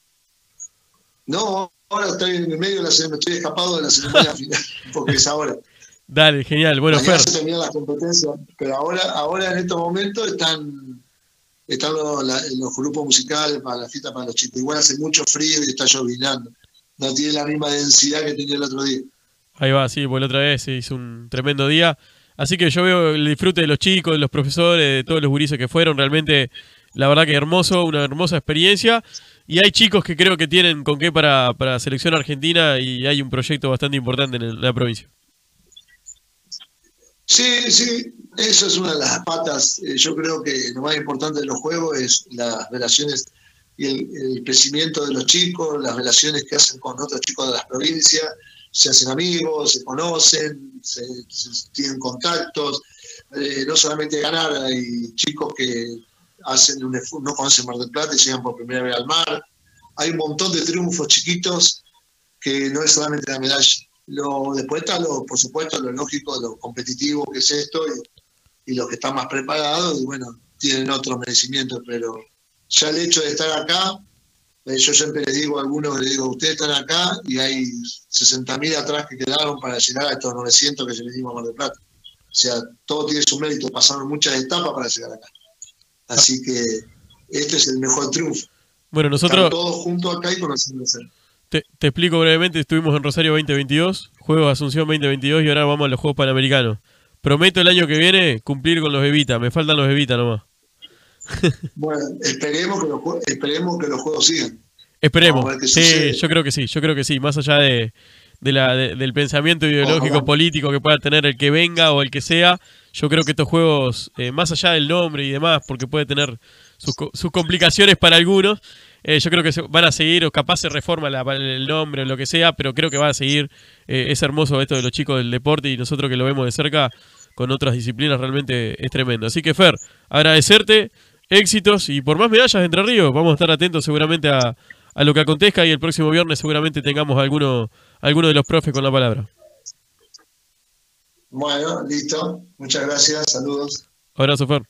No, ahora estoy en el medio de la ceremonia, estoy escapado de la ceremonia final, porque es ahora. Dale, genial. Bueno, mañana Fer. se terminan las competencias, pero ahora en estos momentos están los grupos musicales para la fiesta para los chicos. Igual hace mucho frío y está llovinando. No tiene la misma densidad que tenía el otro día. Ahí va, sí, pues la otra vez se hizo un tremendo día. Así que yo veo el disfrute de los chicos, de los profesores, de todos los gurises que fueron. Realmente, la verdad que hermoso, una hermosa experiencia. Y hay chicos que creo que tienen con qué para selección argentina y hay un proyecto bastante importante en la provincia. Sí, eso es una de las patas. Yo creo que lo más importante de los juegos es las relaciones y el crecimiento de los chicos, las relaciones que hacen con otros chicos de las provincias, se hacen amigos, se conocen, se tienen contactos. No solamente ganar, hay chicos que no conocen Mar del Plata y llegan por primera vez al mar. Hay un montón de triunfos chiquitos que no es solamente la medalla. Después está, por supuesto, lo lógico, lo competitivo que es esto y los que están más preparados, y bueno, tienen otros merecimientos, pero ya el hecho de estar acá, yo siempre les digo a algunos, ustedes están acá y hay 60.000 atrás que quedaron para llegar a estos 900 que se les dimos a Mar del Plata. O sea, todo tiene su mérito, pasaron muchas etapas para llegar acá. Así que este es el mejor triunfo. Bueno, nosotros... Están todos juntos acá y conociéndose. Te explico brevemente, estuvimos en Rosario 2022, Juegos Asunción 2022 y ahora vamos a los Juegos Panamericanos. Prometo el año que viene cumplir con los Evita, me faltan los Evita nomás. Bueno, esperemos que los juegos sigan. Esperemos, Vamos a ver qué sí, sucede. yo creo que sí, más allá del pensamiento ideológico, Ojalá. político que pueda tener el que venga o el que sea, yo creo que estos juegos, más allá del nombre y demás, porque puede tener sus complicaciones para algunos, yo creo que van a seguir, o capaz se reforma el nombre o lo que sea, pero creo que va a seguir. Es hermoso esto de los chicos del deporte y nosotros que lo vemos de cerca con otras disciplinas, realmente es tremendo. Así que Fer, agradecerte, éxitos y por más medallas de Entre Ríos, vamos a estar atentos seguramente a lo que acontezca y el próximo viernes seguramente tengamos alguno de los profes con la palabra. Bueno, listo. Muchas gracias. Saludos. Abrazo, Fer.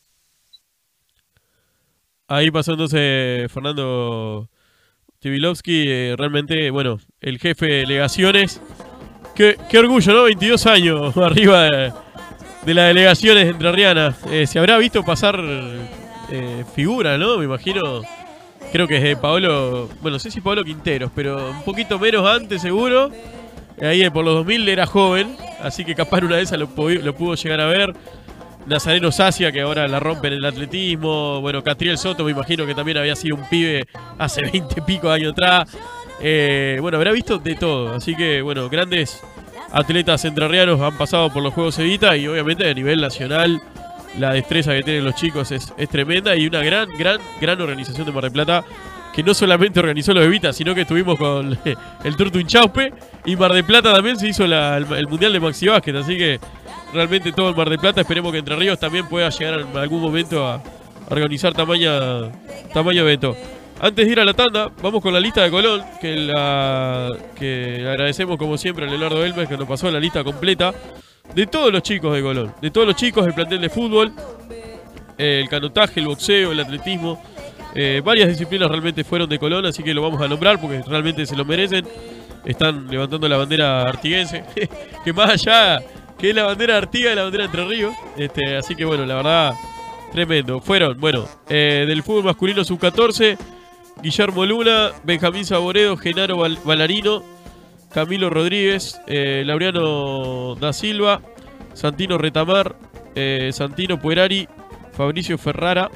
Ahí pasó entonces Fernando Tibilovsky, realmente, bueno, el jefe de delegaciones. Qué orgullo, ¿no? 22 años arriba de las delegaciones entrerrianas. Se habrá visto pasar figura, ¿no? Me imagino. Creo que es de Paolo, bueno, no sé si Paolo Quinteros, pero un poquito menos antes seguro. Ahí por los 2000 era joven, así que capaz una de esas lo pudo llegar a ver. Nazareno Sacia, que ahora la rompe en el atletismo. Bueno, Catriel Soto, me imagino que también había sido un pibe hace 20 y pico de años atrás. Bueno, habrá visto de todo. Así que, bueno, grandes atletas entrerrianos han pasado por los Juegos Evita y obviamente a nivel nacional la destreza que tienen los chicos es tremenda y una gran organización de Mar del Plata que no solamente organizó los Evita, sino que estuvimos con el Turtu Inchaupe y Mar del Plata también se hizo el Mundial de Maxi Básquet, así que realmente todo el Mar del Plata, esperemos que Entre Ríos también pueda llegar en algún momento a organizar tamaño evento. Antes de ir a la tanda, vamos con la lista de Colón, que agradecemos como siempre a Leonardo Elmes que nos pasó la lista completa de todos los chicos de Colón, de todos los chicos del plantel de fútbol, el canotaje, el boxeo, el atletismo, varias disciplinas realmente fueron de Colón, así que lo vamos a nombrar porque realmente se lo merecen. Están levantando la bandera artiguense, que más allá que es la bandera de Artigas y la bandera de Entre Ríos, así que bueno, la verdad, tremendo. Fueron, bueno, del fútbol masculino sub-14, Guillermo Luna, Benjamín Saboredo, Genaro Ballarino, Camilo Rodríguez, Laureano da Silva, Santino Retamar, Santino Puerari, Fabricio Ferrera,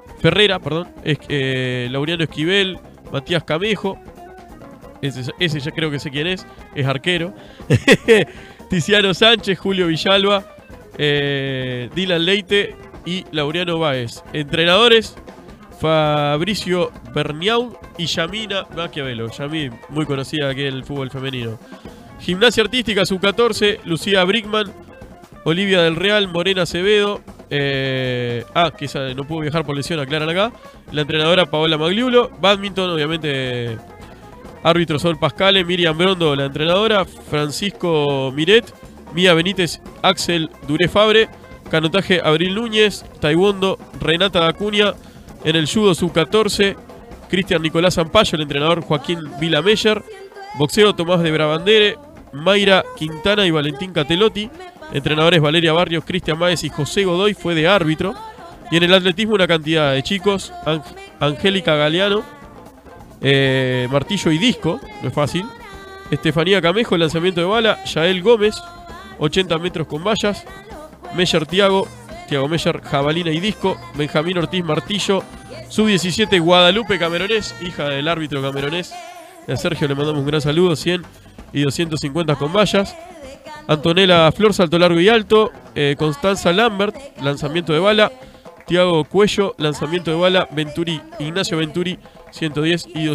Laureano Esquivel, Matías Camejo, ese ya creo que sé quién es arquero, Tiziano Sánchez, Julio Villalba, Dylan Leite y Laureano Báez. Entrenadores, Fabricio Berniau y Yamina Maquiavelo. Yamí, muy conocida aquí en el fútbol femenino. Gimnasia Artística Sub-14, Lucía Brickman, Olivia del Real, Morena Acevedo. Que esa no pudo viajar por lesión, aclaran acá. La entrenadora Paola Magliulo. Badminton, obviamente, árbitro Sol Pascale, Miriam Brondo, la entrenadora. Francisco Miret, Mía Benítez, Axel Duré Fabre. Canotaje Abril Núñez, Taekwondo Renata Dacuña. En el judo sub-14, Cristian Nicolás Zampayo, el entrenador Joaquín Vilameyer. Boxeo Tomás de Brabandere, Mayra Quintana y Valentín Catelotti. Entrenadores Valeria Barrios, Cristian Máez y José Godoy fue de árbitro. Y en el atletismo una cantidad de chicos, Angélica Galeano, martillo y disco, no es fácil. Estefanía Camejo, lanzamiento de bala. Yael Gómez, 80 metros con vallas. Meyer Tiago Meyer, jabalina y disco. Benjamín Ortiz, martillo. Sub-17, Guadalupe Cameronés, hija del árbitro cameronés. A Sergio le mandamos un gran saludo, 100 y 250 con vallas. Antonella Flor, salto largo y alto. Constanza Lambert, lanzamiento de bala. Tiago Cuello, lanzamiento de bala. Ignacio Venturi, 110 y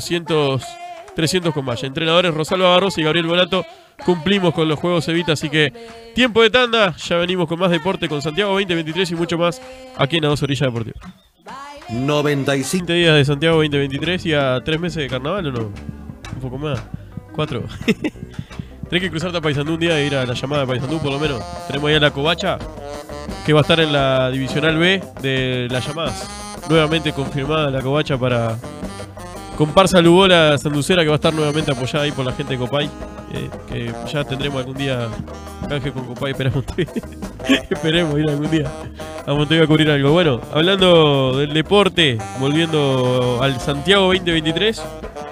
300 con valla. Entrenadores Rosalba Barros y Gabriel Bonato. Cumplimos con los Juegos Evita, así que tiempo de tanda. Ya venimos con más deporte con Santiago 2023 y mucho más aquí en A Dos Orillas Deportiva. 95 días de Santiago 2023 y a 3 meses de carnaval, ¿o no? Un poco más. 4. Tenés que cruzarte a Paysandú un día e ir a la llamada de Paysandú, por lo menos. Tenemos ahí a la Covacha, que va a estar en la Divisional B de las llamadas. Nuevamente confirmada la Covacha para comparsa Lugola Sanducera, que va a estar nuevamente apoyada ahí por la gente de Copay. Que ya tendremos algún día canje con Copay, esperamos. Esperemos ir algún día a Montevideo a cubrir algo. Bueno, hablando del deporte, volviendo al Santiago 2023,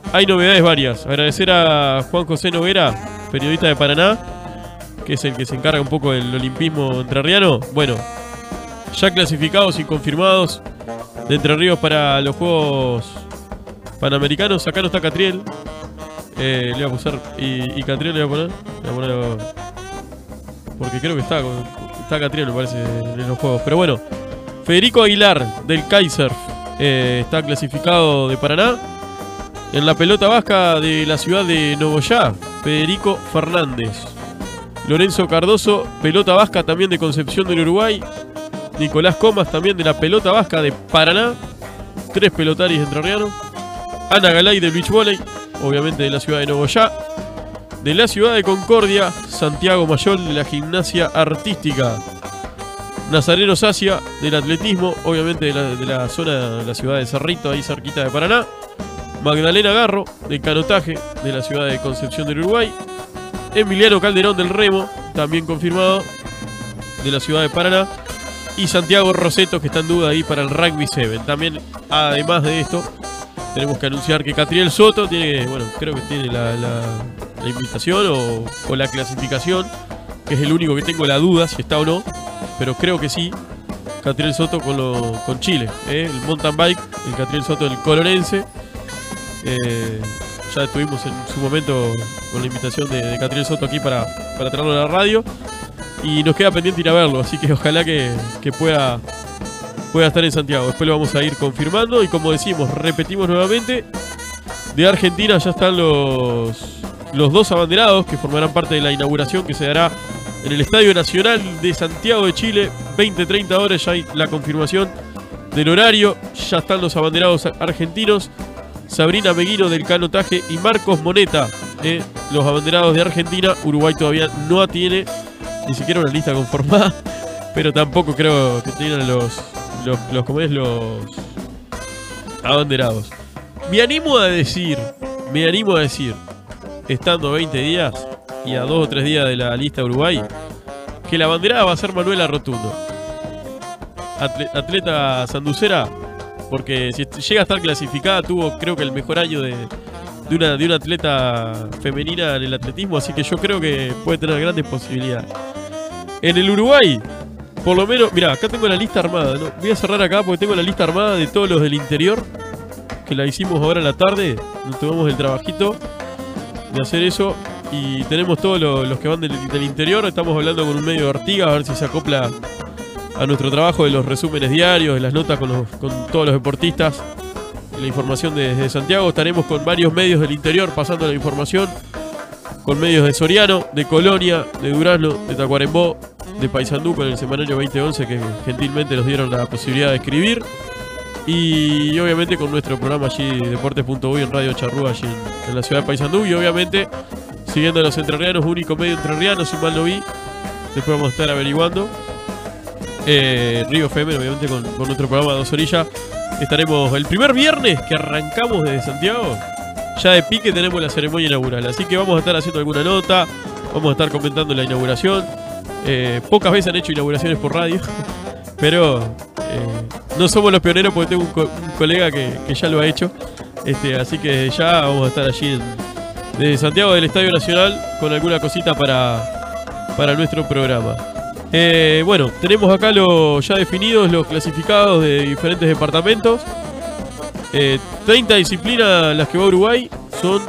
hay novedades varias. Agradecer a Juan José Noguera, periodista de Paraná, que es el que se encarga un poco del olimpismo entrerriano. Bueno, ya clasificados y confirmados de Entre Ríos para los Juegos Panamericanos. Acá no está Catriel. Le voy a pusar. Y Catriel le voy a poner. Porque creo que está Catriel, me parece, en los Juegos. Pero bueno, Federico Aguilar del Kaiser está clasificado de Paraná. En la pelota vasca de la ciudad de Nogoyá, Federico Fernández. Lorenzo Cardoso, pelota vasca también de Concepción del Uruguay. Nicolás Comas también de la pelota vasca de Paraná. 3 pelotaris entrerrianos. Ana Galay del beach volley, obviamente de la ciudad de Nogoyá. De la ciudad de Concordia, Santiago Mayol de la gimnasia artística. Nazareno Sacia del atletismo, obviamente de la zona de la ciudad de Cerrito, ahí cerquita de Paraná. Magdalena Garro del canotaje de la ciudad de Concepción del Uruguay. Emiliano Calderón del remo, también confirmado, de la ciudad de Paraná. Y Santiago Roseto, que está en duda ahí para el Rugby 7. También, además de esto, tenemos que anunciar que Catriel Soto tiene, bueno, creo que tiene la invitación o la clasificación, que es el único que tengo la duda si está o no, pero creo que sí. Catriel Soto con Chile, el mountain bike, el Catriel Soto del Colonense. Ya estuvimos en su momento con la invitación de Catriel Soto aquí para traerlo a la radio. Y nos queda pendiente ir a verlo, así que ojalá que pueda estar en Santiago. Después lo vamos a ir confirmando. Y como decimos, repetimos nuevamente, de Argentina ya están los 2 abanderados que formarán parte de la inauguración que se dará en el Estadio Nacional de Santiago de Chile, 20-30 horas. Ya hay la confirmación del horario. Ya están los abanderados argentinos. Sabrina Meguino del canotaje y Marcos Moneta, los abanderados de Argentina. Uruguay todavía no tiene ni siquiera una lista conformada, pero tampoco creo que tengan los abanderados. Me animo a decir, estando 20 días y a 2 o 3 días de la lista de Uruguay, que la abanderada va a ser Manuela Rotundo, atleta sanducera. Porque si llega a estar clasificada, tuvo creo que el mejor año de una atleta femenina en el atletismo. Así que yo creo que puede tener grandes posibilidades. En el Uruguay, por lo menos, mirá, acá tengo la lista armada, ¿no? Voy a cerrar acá porque tengo la lista armada de todos los del interior, que la hicimos ahora en la tarde. Nos tomamos el trabajito de hacer eso. Y tenemos todos los que van del interior. Estamos hablando con un medio de Artigas, a ver si se acopla a nuestro trabajo de los resúmenes diarios, de las notas con todos los deportistas, la información desde Santiago. Estaremos con varios medios del interior pasando la información, con medios de Soriano, de Colonia, de Durazno, de Tacuarembó, de Paysandú, con el semanario 2011 que gentilmente nos dieron la posibilidad de escribir, y obviamente con nuestro programa allí, Deportes.uy, en Radio Charrúa, allí en la ciudad de Paysandú, y obviamente siguiendo a los entrerrianos, único medio entrerriano, si mal no vi. Después vamos a estar averiguando. Río FM, obviamente con nuestro programa Dos Orillas. Estaremos el primer viernes que arrancamos desde Santiago. Ya de pique tenemos la ceremonia inaugural, así que vamos a estar haciendo alguna nota, vamos a estar comentando la inauguración. Pocas veces han hecho inauguraciones por radio, pero no somos los pioneros porque tengo un colega que ya lo ha hecho. Así que ya vamos a estar allí desde Santiago del Estadio Nacional con alguna cosita para nuestro programa. Bueno, tenemos acá ya definidos los clasificados de diferentes departamentos. 30 disciplinas las que va Uruguay. Son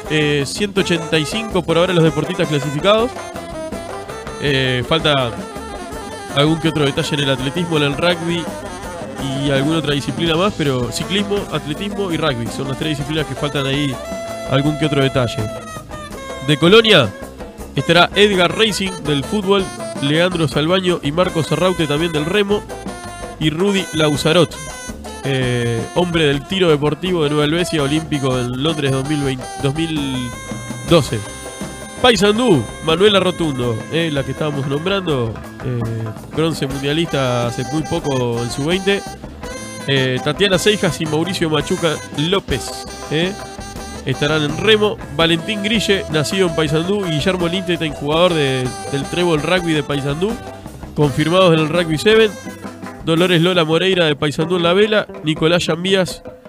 185 por ahora los deportistas clasificados. Falta algún que otro detalle en el atletismo, en el rugby y alguna otra disciplina más, pero ciclismo, atletismo y rugby son las 3 disciplinas que faltan ahí, algún que otro detalle. De Colonia estará Edgar Racing del fútbol, Leandro Salvaño y Marcos Serraute también del remo, y Rudy Lauzarot, hombre del tiro deportivo de Nueva Helvecia, olímpico en Londres 2012. Paysandú, Manuela Rotundo, la que estábamos nombrando, bronce mundialista hace muy poco en su 20. Tatiana Seijas y Mauricio Machuca López estarán en remo. Valentín Grille, nacido en Paysandú, y Guillermo Lintetain, jugador del Trébol Rugby de Paysandú, confirmados en el Rugby 7. Dolores Lola Moreira de Paysandú en la vela. Nicolás Yambías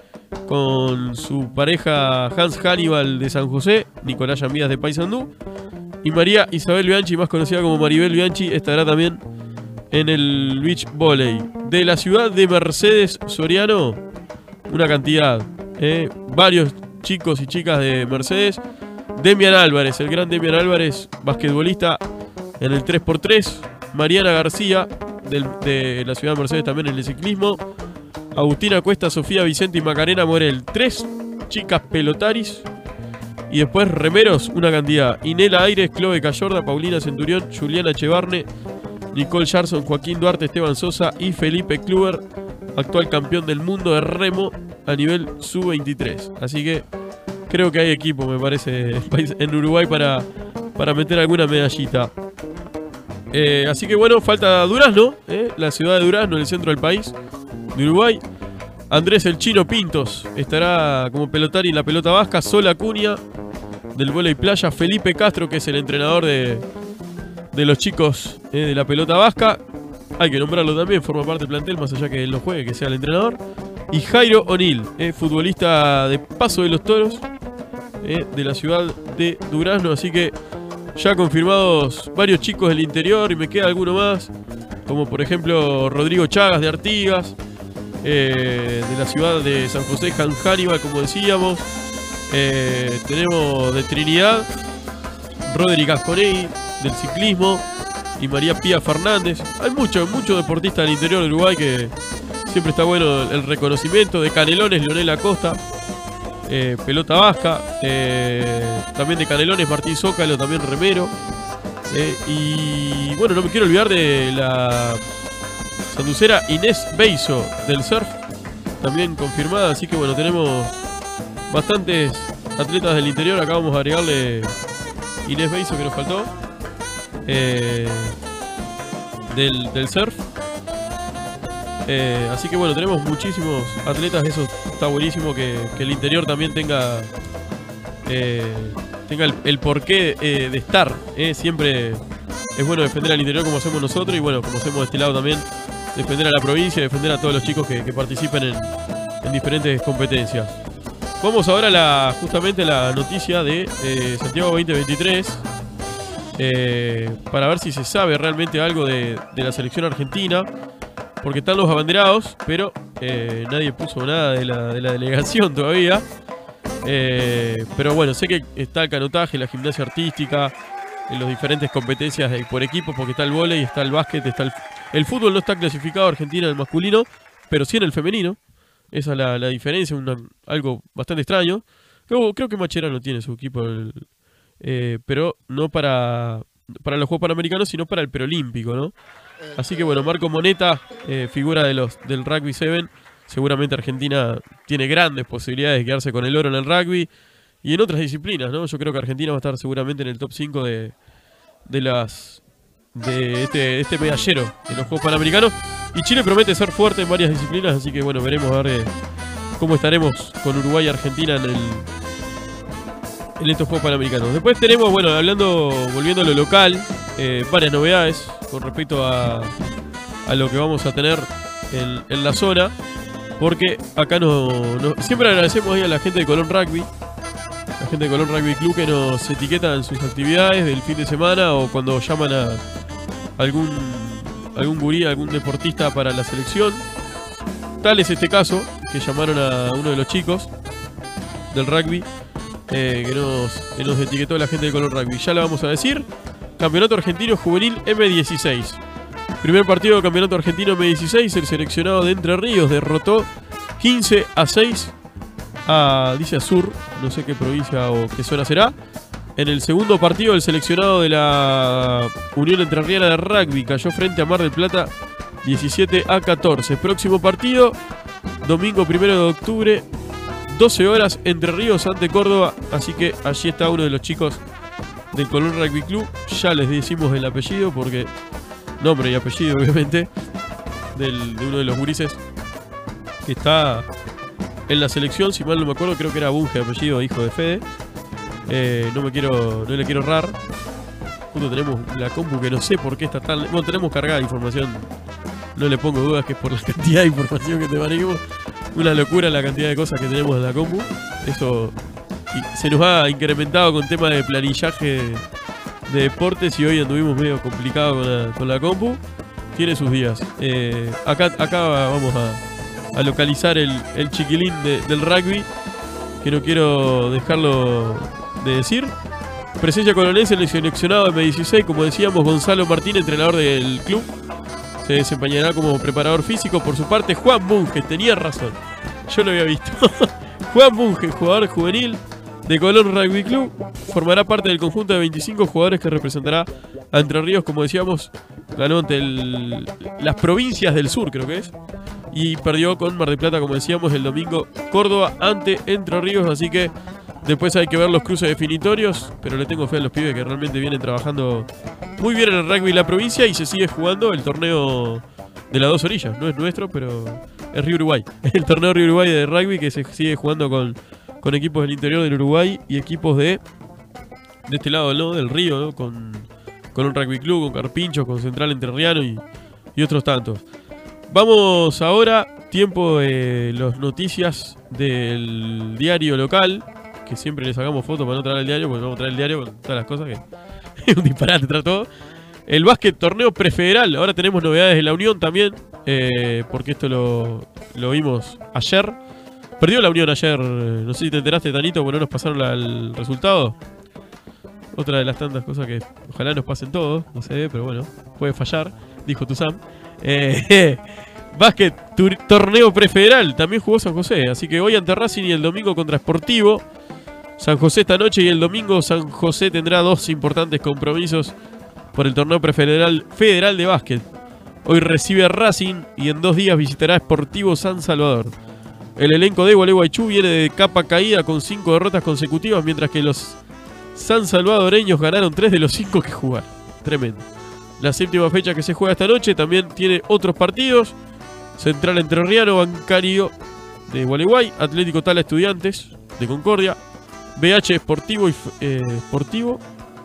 con su pareja Hans Hannibal de San José, Nicolás Yamías de Paysandú, y María Isabel Bianchi, más conocida como Maribel Bianchi, estará también en el beach volley. De la ciudad de Mercedes Soriano, una cantidad, varios chicos y chicas de Mercedes. Demian Álvarez, el gran Demian Álvarez, basquetbolista en el 3x3. Mariana García, de la ciudad de Mercedes, también en el ciclismo. Agustina Cuesta, Sofía Vicente y Macarena Morel, 3 chicas pelotaris. Y después remeros, una cantidad. Inela Aires, Chloe Cayorda, Paulina Centurión, Juliana Echevarne, Nicole Jarson, Joaquín Duarte, Esteban Sosa y Felipe Kluber, actual campeón del mundo de remo a nivel sub-23. Así que creo que hay equipo, me parece, en Uruguay para meter alguna medallita. Así que bueno, falta Durazno, la ciudad de Durazno, en el centro del país de Uruguay. Andrés el Chino Pintos estará como pelotari en la pelota vasca. Sol Acuña del vóley playa. Felipe Castro, que es el entrenador de los chicos de la pelota vasca. Hay que nombrarlo también, forma parte del plantel, más allá que él no juegue, que sea el entrenador. Y Jairo O'Neill, futbolista de Paso de los Toros, de la ciudad de Durazno. Así que ya confirmados varios chicos del interior, y me queda alguno más, como por ejemplo Rodrigo Chagas de Artigas, de la ciudad de San José, Hans Hannibal, como decíamos. Tenemos de Trinidad Roderick Asconei del ciclismo y María Pía Fernández. Hay muchos deportistas del interior de Uruguay que siempre está bueno el reconocimiento. De Canelones, Leonel Acosta, pelota vasca. También de Canelones, Martín Zócalo, también remero. Y bueno, no me quiero olvidar de la sanducera Inés Beiso del surf, también confirmada. Así que bueno, tenemos bastantes atletas del interior. Acá vamos a agregarle Inés Beiso, que nos faltó, del surf. Así que bueno, tenemos muchísimos atletas. Eso está buenísimo, que el interior también tenga el porqué de estar. Siempre es bueno defender al interior, como hacemos nosotros, y bueno, como hacemos de este lado también, defender a la provincia y defender a todos los chicos que participen en diferentes competencias. Vamos ahora justamente a la noticia de Santiago 2023, para ver si se sabe realmente algo de la selección argentina, porque están los abanderados, pero nadie puso nada de la delegación todavía. Pero bueno, sé que está el canotaje, la gimnasia artística, en las diferentes competencias por equipos, porque está el vóley, está el básquet, está el fútbol. No está clasificado Argentina en el masculino, pero sí en el femenino. Esa es la diferencia, algo bastante extraño. Creo que Macherano tiene su equipo, pero no para los Juegos Panamericanos, sino para el preolímpico, ¿no? Así que bueno, Marco Moneta, figura del Rugby 7. Seguramente Argentina tiene grandes posibilidades de quedarse con el oro en el rugby y en otras disciplinas, ¿no? Yo creo que Argentina va a estar seguramente en el top 5 de este medallero de los Juegos Panamericanos. Y Chile promete ser fuerte en varias disciplinas, así que bueno, veremos a ver cómo estaremos con Uruguay y Argentina en estos Juegos Panamericanos. Después tenemos, bueno, volviendo a lo local, varias novedades con respecto a lo que vamos a tener en la zona. Porque acá siempre agradecemos ahí a la gente de Colón Rugby, la gente de Colón Rugby Club, que nos etiqueta en sus actividades del fin de semana, o cuando llaman a algún gurí, algún deportista para la selección. Tal es este caso, que llamaron a uno de los chicos del rugby, que nos etiquetó la gente de Colón Rugby. Ya la vamos a decir. Campeonato Argentino Juvenil M16. Primer partido del Campeonato Argentino M16, el seleccionado de Entre Ríos derrotó 15-6 dice a Sur, no sé qué provincia o qué zona será. En el segundo partido, el seleccionado de la Unión Entrerriana de Rugby cayó frente a Mar del Plata 17-14. Próximo partido, domingo 1 de octubre, 12 horas, Entre Ríos ante Córdoba. Así que allí está uno de los chicos del Colón Rugby Club. Ya les decimos el apellido, porque nombre y apellido, obviamente, de uno de los gurises que está en la selección. Si mal no me acuerdo, creo que era Bunge, apellido, hijo de Fede. No le quiero errar. Justo tenemos la compu que no sé por qué está tan... Bueno, tenemos cargada información. No le pongo dudas que es por la cantidad de información que te manejemos. Una locura la cantidad de cosas que tenemos en la compu. Eso se nos ha incrementado con tema de planillaje de deportes y hoy anduvimos medio complicado con la compu. Tiene sus días. Acá vamos a localizar el chiquilín del rugby, que no quiero dejarlo de decir. Presencia colonense en el seleccionado de M16, como decíamos, Gonzalo Martín, entrenador del club, se desempeñará como preparador físico. Por su parte, Juan Bunge, tenía razón, yo lo había visto. Juan Bunge, jugador juvenil de Colón Rugby Club, formará parte del conjunto de 25 jugadores que representará a Entre Ríos, como decíamos, ganó ante las provincias del sur, creo que es, y perdió con Mar del Plata, como decíamos, el domingo Córdoba ante Entre Ríos, así que después hay que ver los cruces definitorios, pero le tengo fe a los pibes que realmente vienen trabajando muy bien en el rugby de la provincia y se sigue jugando el torneo de las dos orillas. No es nuestro, pero es Río Uruguay. El torneo Río Uruguay de rugby que se sigue jugando con equipos del interior del Uruguay y equipos de este lado, ¿no?, del río, ¿no?, con un rugby club, con Carpincho, con Central Entrerriano y otros tantos. Vamos ahora, tiempo de las noticias del diario local, que siempre le sacamos fotos para no traer el diario, porque vamos a traer el diario con todas las cosas que es un disparate, trae todo. El básquet torneo prefederal, ahora tenemos novedades de la Unión también, porque esto lo vimos ayer. Perdió la Unión ayer, no sé si te enteraste, Tanito, porque no nos pasaron el resultado. Otra de las tantas cosas que ojalá nos pasen todos, no sé, pero bueno, puede fallar, dijo Tuzam. Básquet torneo prefederal, también jugó San José, así que hoy ante Racing y el domingo contra Sportivo. San José esta noche y el domingo San José tendrá dos importantes compromisos por el torneo prefederal federal de básquet. Hoy recibe a Racing y en 2 días visitará Sportivo San Salvador. El elenco de Gualeguaychú viene de capa caída con 5 derrotas consecutivas, mientras que los san salvadoreños ganaron 3 de los 5 que jugaron. Tremendo. La séptima fecha que se juega esta noche también tiene otros partidos. Central Entrerriano, Bancario de Gualeguay, Atlético Tala Estudiantes de Concordia, BH Esportivo y Esportivo.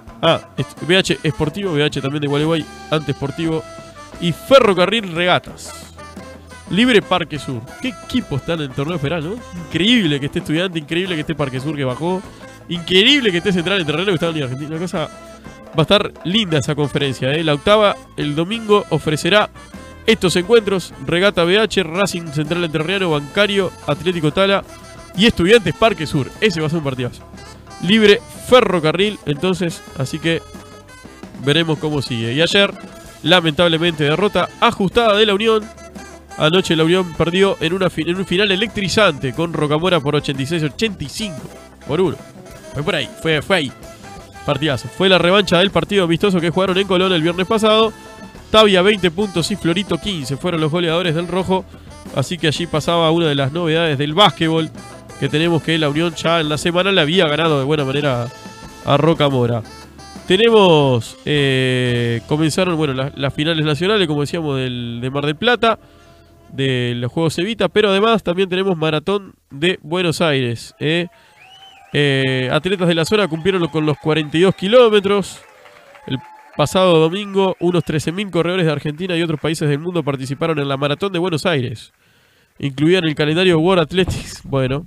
BH Esportivo, BH también de Gualeguay, ante Esportivo y Ferrocarril Regatas. Libre Parque Sur. ¿Qué equipo están en el torneo federal, no? Increíble que esté Estudiante, increíble que esté Parque Sur que bajó, increíble que esté Central Entrerriano que está en Argentina. Una cosa, va a estar linda esa conferencia, ¿eh? La octava el domingo ofrecerá estos encuentros: Regata BH, Racing Central Entrerriano, Bancario, Atlético Tala y Estudiantes Parque Sur. Ese va a ser un partidazo. Libre Ferrocarril, entonces, así que veremos cómo sigue. Y ayer, lamentablemente, derrota ajustada de la Unión. Anoche la Unión perdió en un final electrizante con Rocamora por 86-85 por 1. Fue por ahí, fue ahí. Partidazo. Fue la revancha del partido amistoso que jugaron en Colón el viernes pasado. Tavia 20 puntos y Florito 15 fueron los goleadores del rojo. Así que allí pasaba una de las novedades del básquetbol, que tenemos que la Unión ya en la semana le había ganado de buena manera a Rocamora. Tenemos, comenzaron las finales nacionales, como decíamos, de Mar del Plata, de los Juegos Evita, pero además también tenemos Maratón de Buenos Aires. Atletas de la zona cumplieron con los 42 kilómetros. El pasado domingo, unos 13.000 corredores de Argentina y otros países del mundo participaron en la Maratón de Buenos Aires. Incluían el calendario World Athletics. Bueno.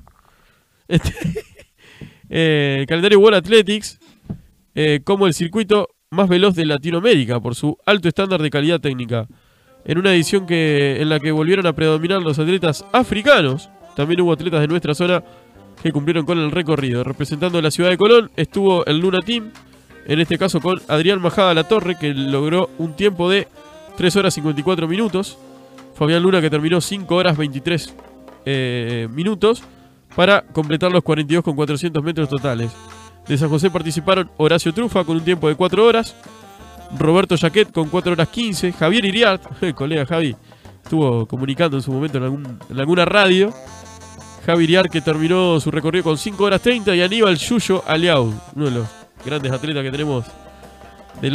El calendario World Athletics como el circuito más veloz de Latinoamérica por su alto estándar de calidad técnica. En una edición en la que volvieron a predominar los atletas africanos, también hubo atletas de nuestra zona que cumplieron con el recorrido. Representando a la ciudad de Colón estuvo el Luna Team, en este caso con Adrián Majada Latorre, que logró un tiempo de 3 horas 54 minutos. Fabián Luna, que terminó 5 horas 23 minutos para completar los 42 con 400 metros totales. De San José participaron Horacio Trufa con un tiempo de 4 horas, Roberto Jaquet con 4 horas 15, Javier Iriart, el colega Javi, estuvo comunicando en su momento en alguna radio. Javier Iriart, que terminó su recorrido con 5 horas 30, y Aníbal Yuyo Aliau, uno de los grandes atletas que tenemos de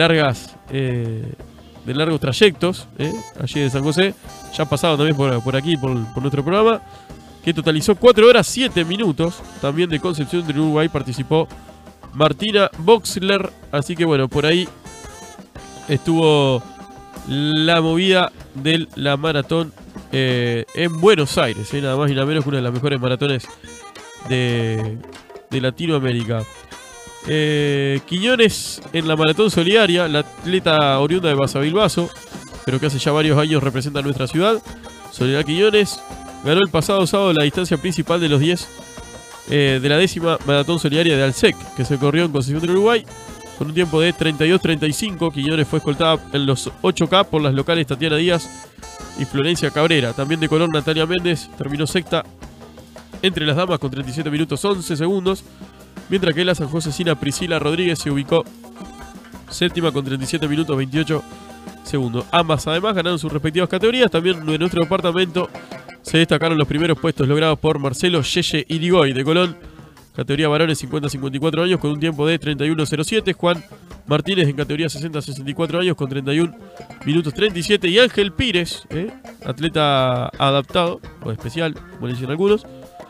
largos trayectos, allí de San José, ya pasado también por aquí, por nuestro programa, que totalizó 4 horas 7 minutos. También de Concepción del Uruguay participó Martina Boxler, así que bueno, por ahí estuvo la movida de la maratón en Buenos Aires, nada más y nada menos que una de las mejores maratones de Latinoamérica. Quiñones en la maratón solidaria, la atleta oriunda de Basavilbaso, pero que hace ya varios años representa a nuestra ciudad. Soledad Quiñones ganó el pasado sábado la distancia principal de los 10 de la 10ª maratón solidaria de Alsec, que se corrió en Concepción del Uruguay, con un tiempo de 32:35. Quiñones fue escoltada en los 8K por las locales Tatiana Díaz y Florencia Cabrera. También de color Natalia Méndez terminó sexta entre las damas con 37 minutos 11 segundos, mientras que la sanjosecina Priscila Rodríguez se ubicó séptima con 37 minutos 28 segundos. Ambas además ganaron sus respectivas categorías. También de nuestro departamento se destacaron los primeros puestos logrados por Marcelo Yeye Irigoy de Colón, categoría varones 50-54 años con un tiempo de 31:07. Juan Martínez en categoría 60-64 años con 31 minutos 37. Y Ángel Pires, atleta adaptado o especial, como le dicen algunos,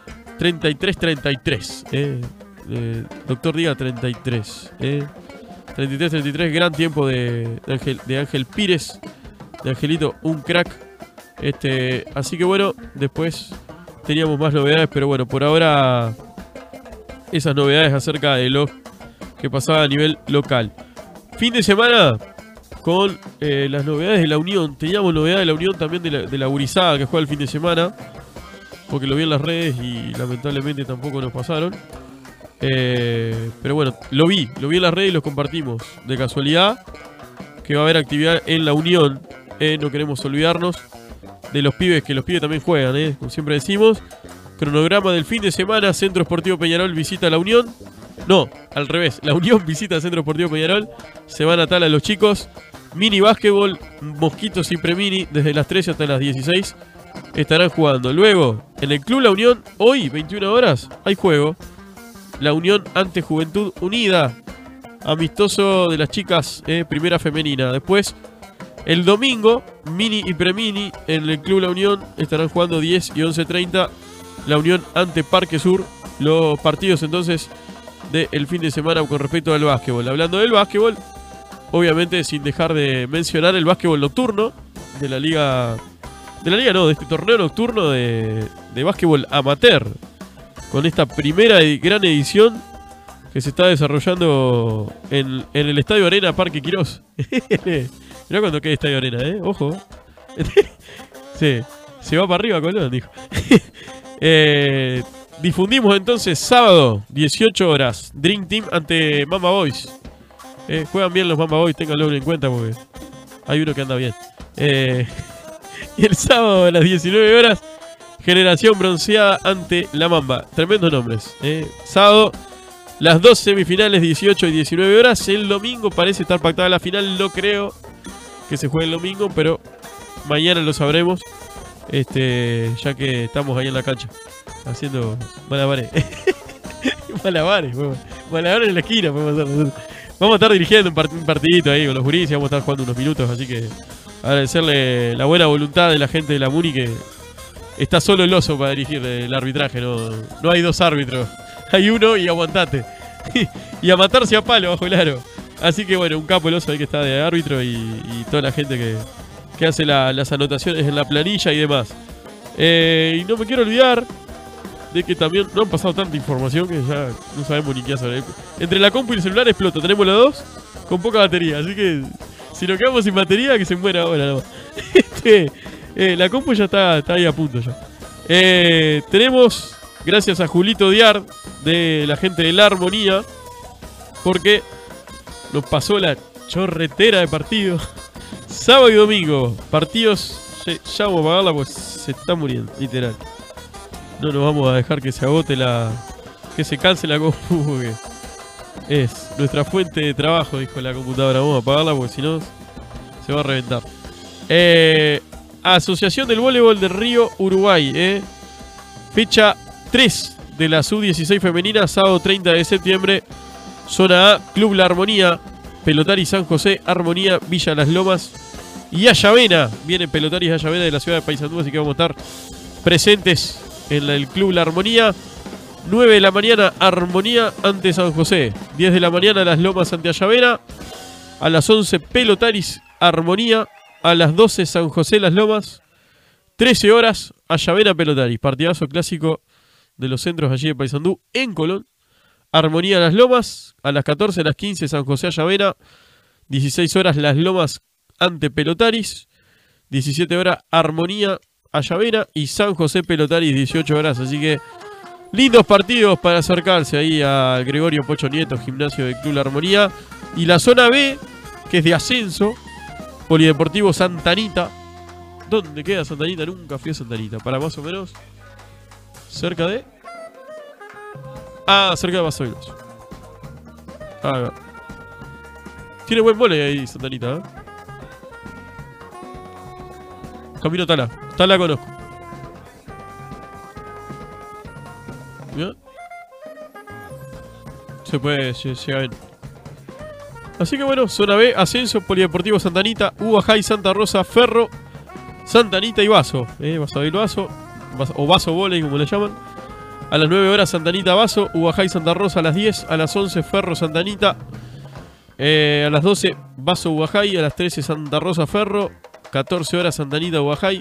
33-33. Doctor diga 33. 33-33, gran tiempo de Ángel Pires, de Angelito, un crack. Así que bueno, después teníamos más novedades, pero bueno, por ahora esas novedades acerca de lo que pasaba a nivel local. Fin de semana con las novedades de la Unión. Teníamos novedades de la Unión también de la Urizada que juega el fin de semana, porque lo vi en las redes y lamentablemente tampoco nos pasaron. Pero bueno, lo vi en las redes y los compartimos. De casualidad que va a haber actividad en la Unión. No queremos olvidarnos de los pibes, que los pibes también juegan, como siempre decimos. Cronograma del fin de semana: Centro Esportivo Peñarol visita la Unión. No, al revés, la Unión visita al Centro Esportivo Peñarol. Se van a tal a los chicos. Mini básquetbol, Mosquitos y Premini, desde las 13 hasta las 16 estarán jugando. Luego, en el Club La Unión, hoy, 21 horas, hay juego. La Unión ante Juventud Unida, amistoso de las chicas, primera femenina. Después, el domingo, Mini y Premini en el Club La Unión estarán jugando 10 y 11:30. La Unión ante Parque Sur. Los partidos entonces del fin de semana con respecto al básquetbol. Hablando del básquetbol, obviamente sin dejar de mencionar el básquetbol nocturno de la liga. De este torneo nocturno de básquetbol amateur. Con esta primera gran edición que se está desarrollando en el Estadio Arena Parque Quirós. Mirá cuando quede Estadio Arena, ojo. Sí, se va para arriba Colón, dijo. Difundimos entonces sábado, 18 horas, Dream Team ante Mamba Boys. Juegan bien los Mamba Boys, ténganlo en cuenta porque hay uno que anda bien. Y el sábado a las 19 horas, Generación Bronceada ante La Mamba. Tremendos nombres. Sábado, las dos semifinales, 18 y 19 horas. El domingo parece estar pactada la final. No creo que se juegue el domingo, pero mañana lo sabremos. Ya que estamos ahí en la cancha haciendo malabares. Malabares en la esquina podemos hacer. Vamos a estar dirigiendo un partidito ahí con los gurises. Vamos a estar jugando unos minutos, así que agradecerle la buena voluntad de la gente de la Muni, que está solo el oso para dirigir el arbitraje. No hay dos árbitros, hay uno y aguantate. Y a matarse a palo bajo el aro. Así que bueno, un capo el oso ahí que está de árbitro y toda la gente que hace las anotaciones en la planilla y demás. Y no me quiero olvidar de que también no han pasado tanta información que ya no sabemos ni qué hacer. Entre la compu y el celular explota. Tenemos los dos con poca batería, así que si nos quedamos sin batería, que se muera ahora nomás. La compu ya está ahí a punto ya. Tenemos, gracias a Julito Diar, de la gente de La Armonía, porque nos pasó la chorretera de partidos. Sábado y domingo, partidos. Ya vamos a pagarla pues se está muriendo, literal. No nos vamos a dejar que se agote que se canse la compu, porque es nuestra fuente de trabajo, dijo la computadora. Vamos a apagarla porque si no se va a reventar. Asociación del Voleibol de Río, Uruguay. Fecha 3 de la Sub-16 femenina, sábado 30 de septiembre. Zona A, Club La Armonía, Pelotari San José, Armonía, Villa Las Lomas y Ayavena. Vienen Pelotaris de Ayavena de la ciudad de Paysandú, así que vamos a estar presentes en el Club La Armonía. 9 de la mañana, Armonía ante San José. 10 de la mañana, Las Lomas ante Ayavena. A las 11, Pelotaris, Armonía. A las 12, San José, Las Lomas. 13 horas, Ayavena Pelotari. Partidazo clásico de los centros allí de Paysandú en Colón. Armonía Las Lomas. A las 14, a las 15, San José Ayavena. 16 horas, Las Lomas ante Pelotaris. 17 horas, Armonía Ayavena. Y San José Pelotaris, 18 horas. Así que lindos partidos para acercarse ahí a Gregorio Pocho Nieto, gimnasio del Club La Armonía. Y la zona B, que es de ascenso, Polideportivo Santa Anita. ¿Dónde queda Santa Anita? Nunca fui a Santa Anita. Para más o menos cerca de... cerca de Vaso del Oso. Ahí va. Tiene buen vóley ahí Santa Anita, ¿eh? Camino Talá. Talá conozco. ¿Ya? Se puede llegar bien. Así que bueno, zona B, ascenso, Polideportivo Santa Anita, Ubajay, Santa Rosa, Ferro, Santa Anita y Vaso. Vaso del Vaso, o Vaso Voley como le llaman. A las 9 horas Santa Anita Vaso, Ubajay Santa Rosa a las 10, a las 11 Ferro Santa Anita, a las 12 Vaso Ubajay, a las 13 Santa Rosa Ferro, 14 horas Santa Anita Ubajay.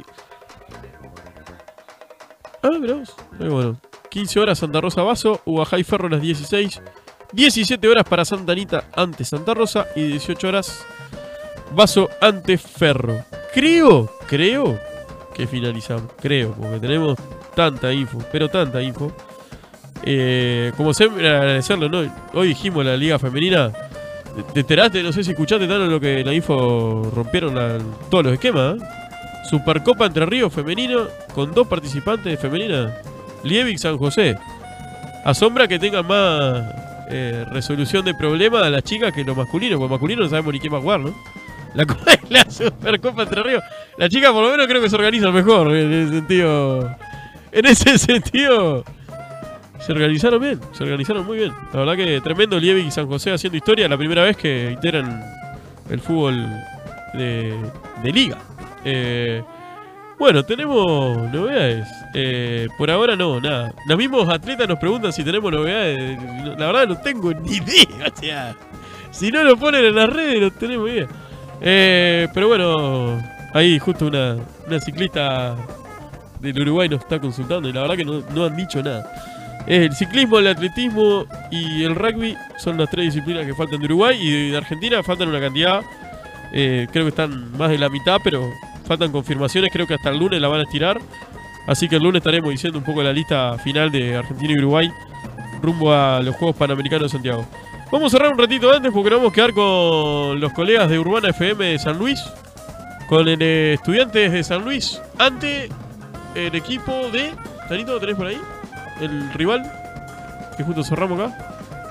Mirá vos. Bueno, 15 horas Santa Rosa Vaso, Ubajay Ferro a las 16, 17 horas para Santa Anita ante Santa Rosa y 18 horas Vaso ante Ferro. Creo que finalizamos. Creo, porque tenemos tanta info, pero tanta info. Como siempre, agradecerlo, ¿no? Hoy dijimos la Liga Femenina. ¿Te enteraste? No sé si escuchaste tanto lo que la info rompieron todos los esquemas, ¿eh? Supercopa Entre Ríos femenino con 2 participantes femeninas. Liebig San José. Asombra que tengan más resolución de problemas a las chicas que los masculinos. Porque masculinos no sabemos ni quién va a jugar, ¿no? La Supercopa Entre Ríos. Las chicas por lo menos creo que se organizan mejor. En ese sentido se organizaron bien. Se organizaron muy bien. La verdad que tremendo Liebig y San José haciendo historia. La primera vez que integran el fútbol de liga. Bueno, tenemos novedades. Por ahora no, nada. Los mismos atletas nos preguntan si tenemos novedades. La verdad no tengo ni idea. O sea, si no lo ponen en las redes no tenemos idea. Pero bueno, ahí justo una ciclista del Uruguay nos está consultando y la verdad que no han dicho nada. El ciclismo, el atletismo y el rugby son las 3 disciplinas que faltan de Uruguay, y de Argentina faltan una cantidad. Creo que están más de la mitad, pero faltan confirmaciones. Creo que hasta el lunes la van a estirar. Así que el lunes estaremos diciendo un poco la lista final de Argentina y Uruguay rumbo a los Juegos Panamericanos de Santiago. Vamos a cerrar un ratito antes porque nos vamos a quedar con los colegas de Urbana FM de San Luis, con el Estudiantes de San Luis ante el equipo de... ¿Tanito lo tenés por ahí? El rival que justo cerramos acá.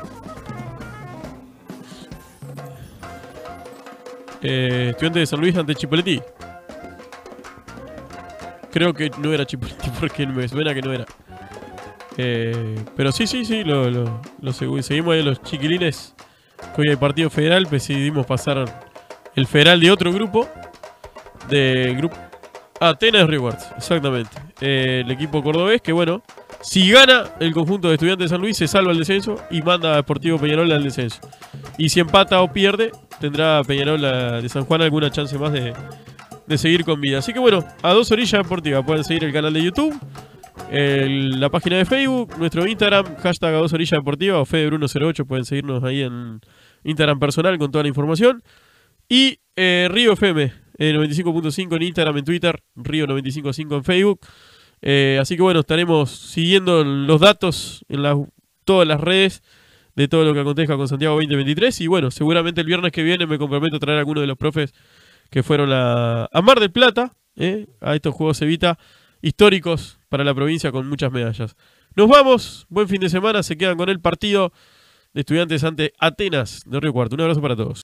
Estudiantes de San Luis ante Chipoleti. Creo que no era Chipoleti porque me suena que no era. Pero sí, seguimos ahí los chiquilines. Hoy hay partido federal, decidimos pasar el federal de otro grupo. De grupo Atenas Rewards, exactamente. El equipo cordobés que bueno, si gana el conjunto de Estudiantes de San Luis se salva el descenso y manda a Deportivo Peñarol al descenso. Y si empata o pierde, tendrá Peñarol de San Juan alguna chance más de seguir con vida. Así que bueno, a 2 Orillas Deportiva. Pueden seguir el canal de YouTube, la página de Facebook, nuestro Instagram, hashtag a 2 Orillas Deportiva o FedeBruno08. Pueden seguirnos ahí en Instagram personal con toda la información. Y Río FM 95.5 en Instagram, en Twitter, Río 95.5 en Facebook. Así que bueno, estaremos siguiendo los datos en todas las redes de todo lo que acontezca con Santiago 2023. Y bueno, seguramente el viernes que viene me comprometo a traer a algunos de los profes que fueron a Mar del Plata, a estos Juegos Evita históricos para la provincia con muchas medallas. Nos vamos, buen fin de semana, se quedan con el partido de Estudiantes ante Atenas de Río Cuarto. Un abrazo para todos.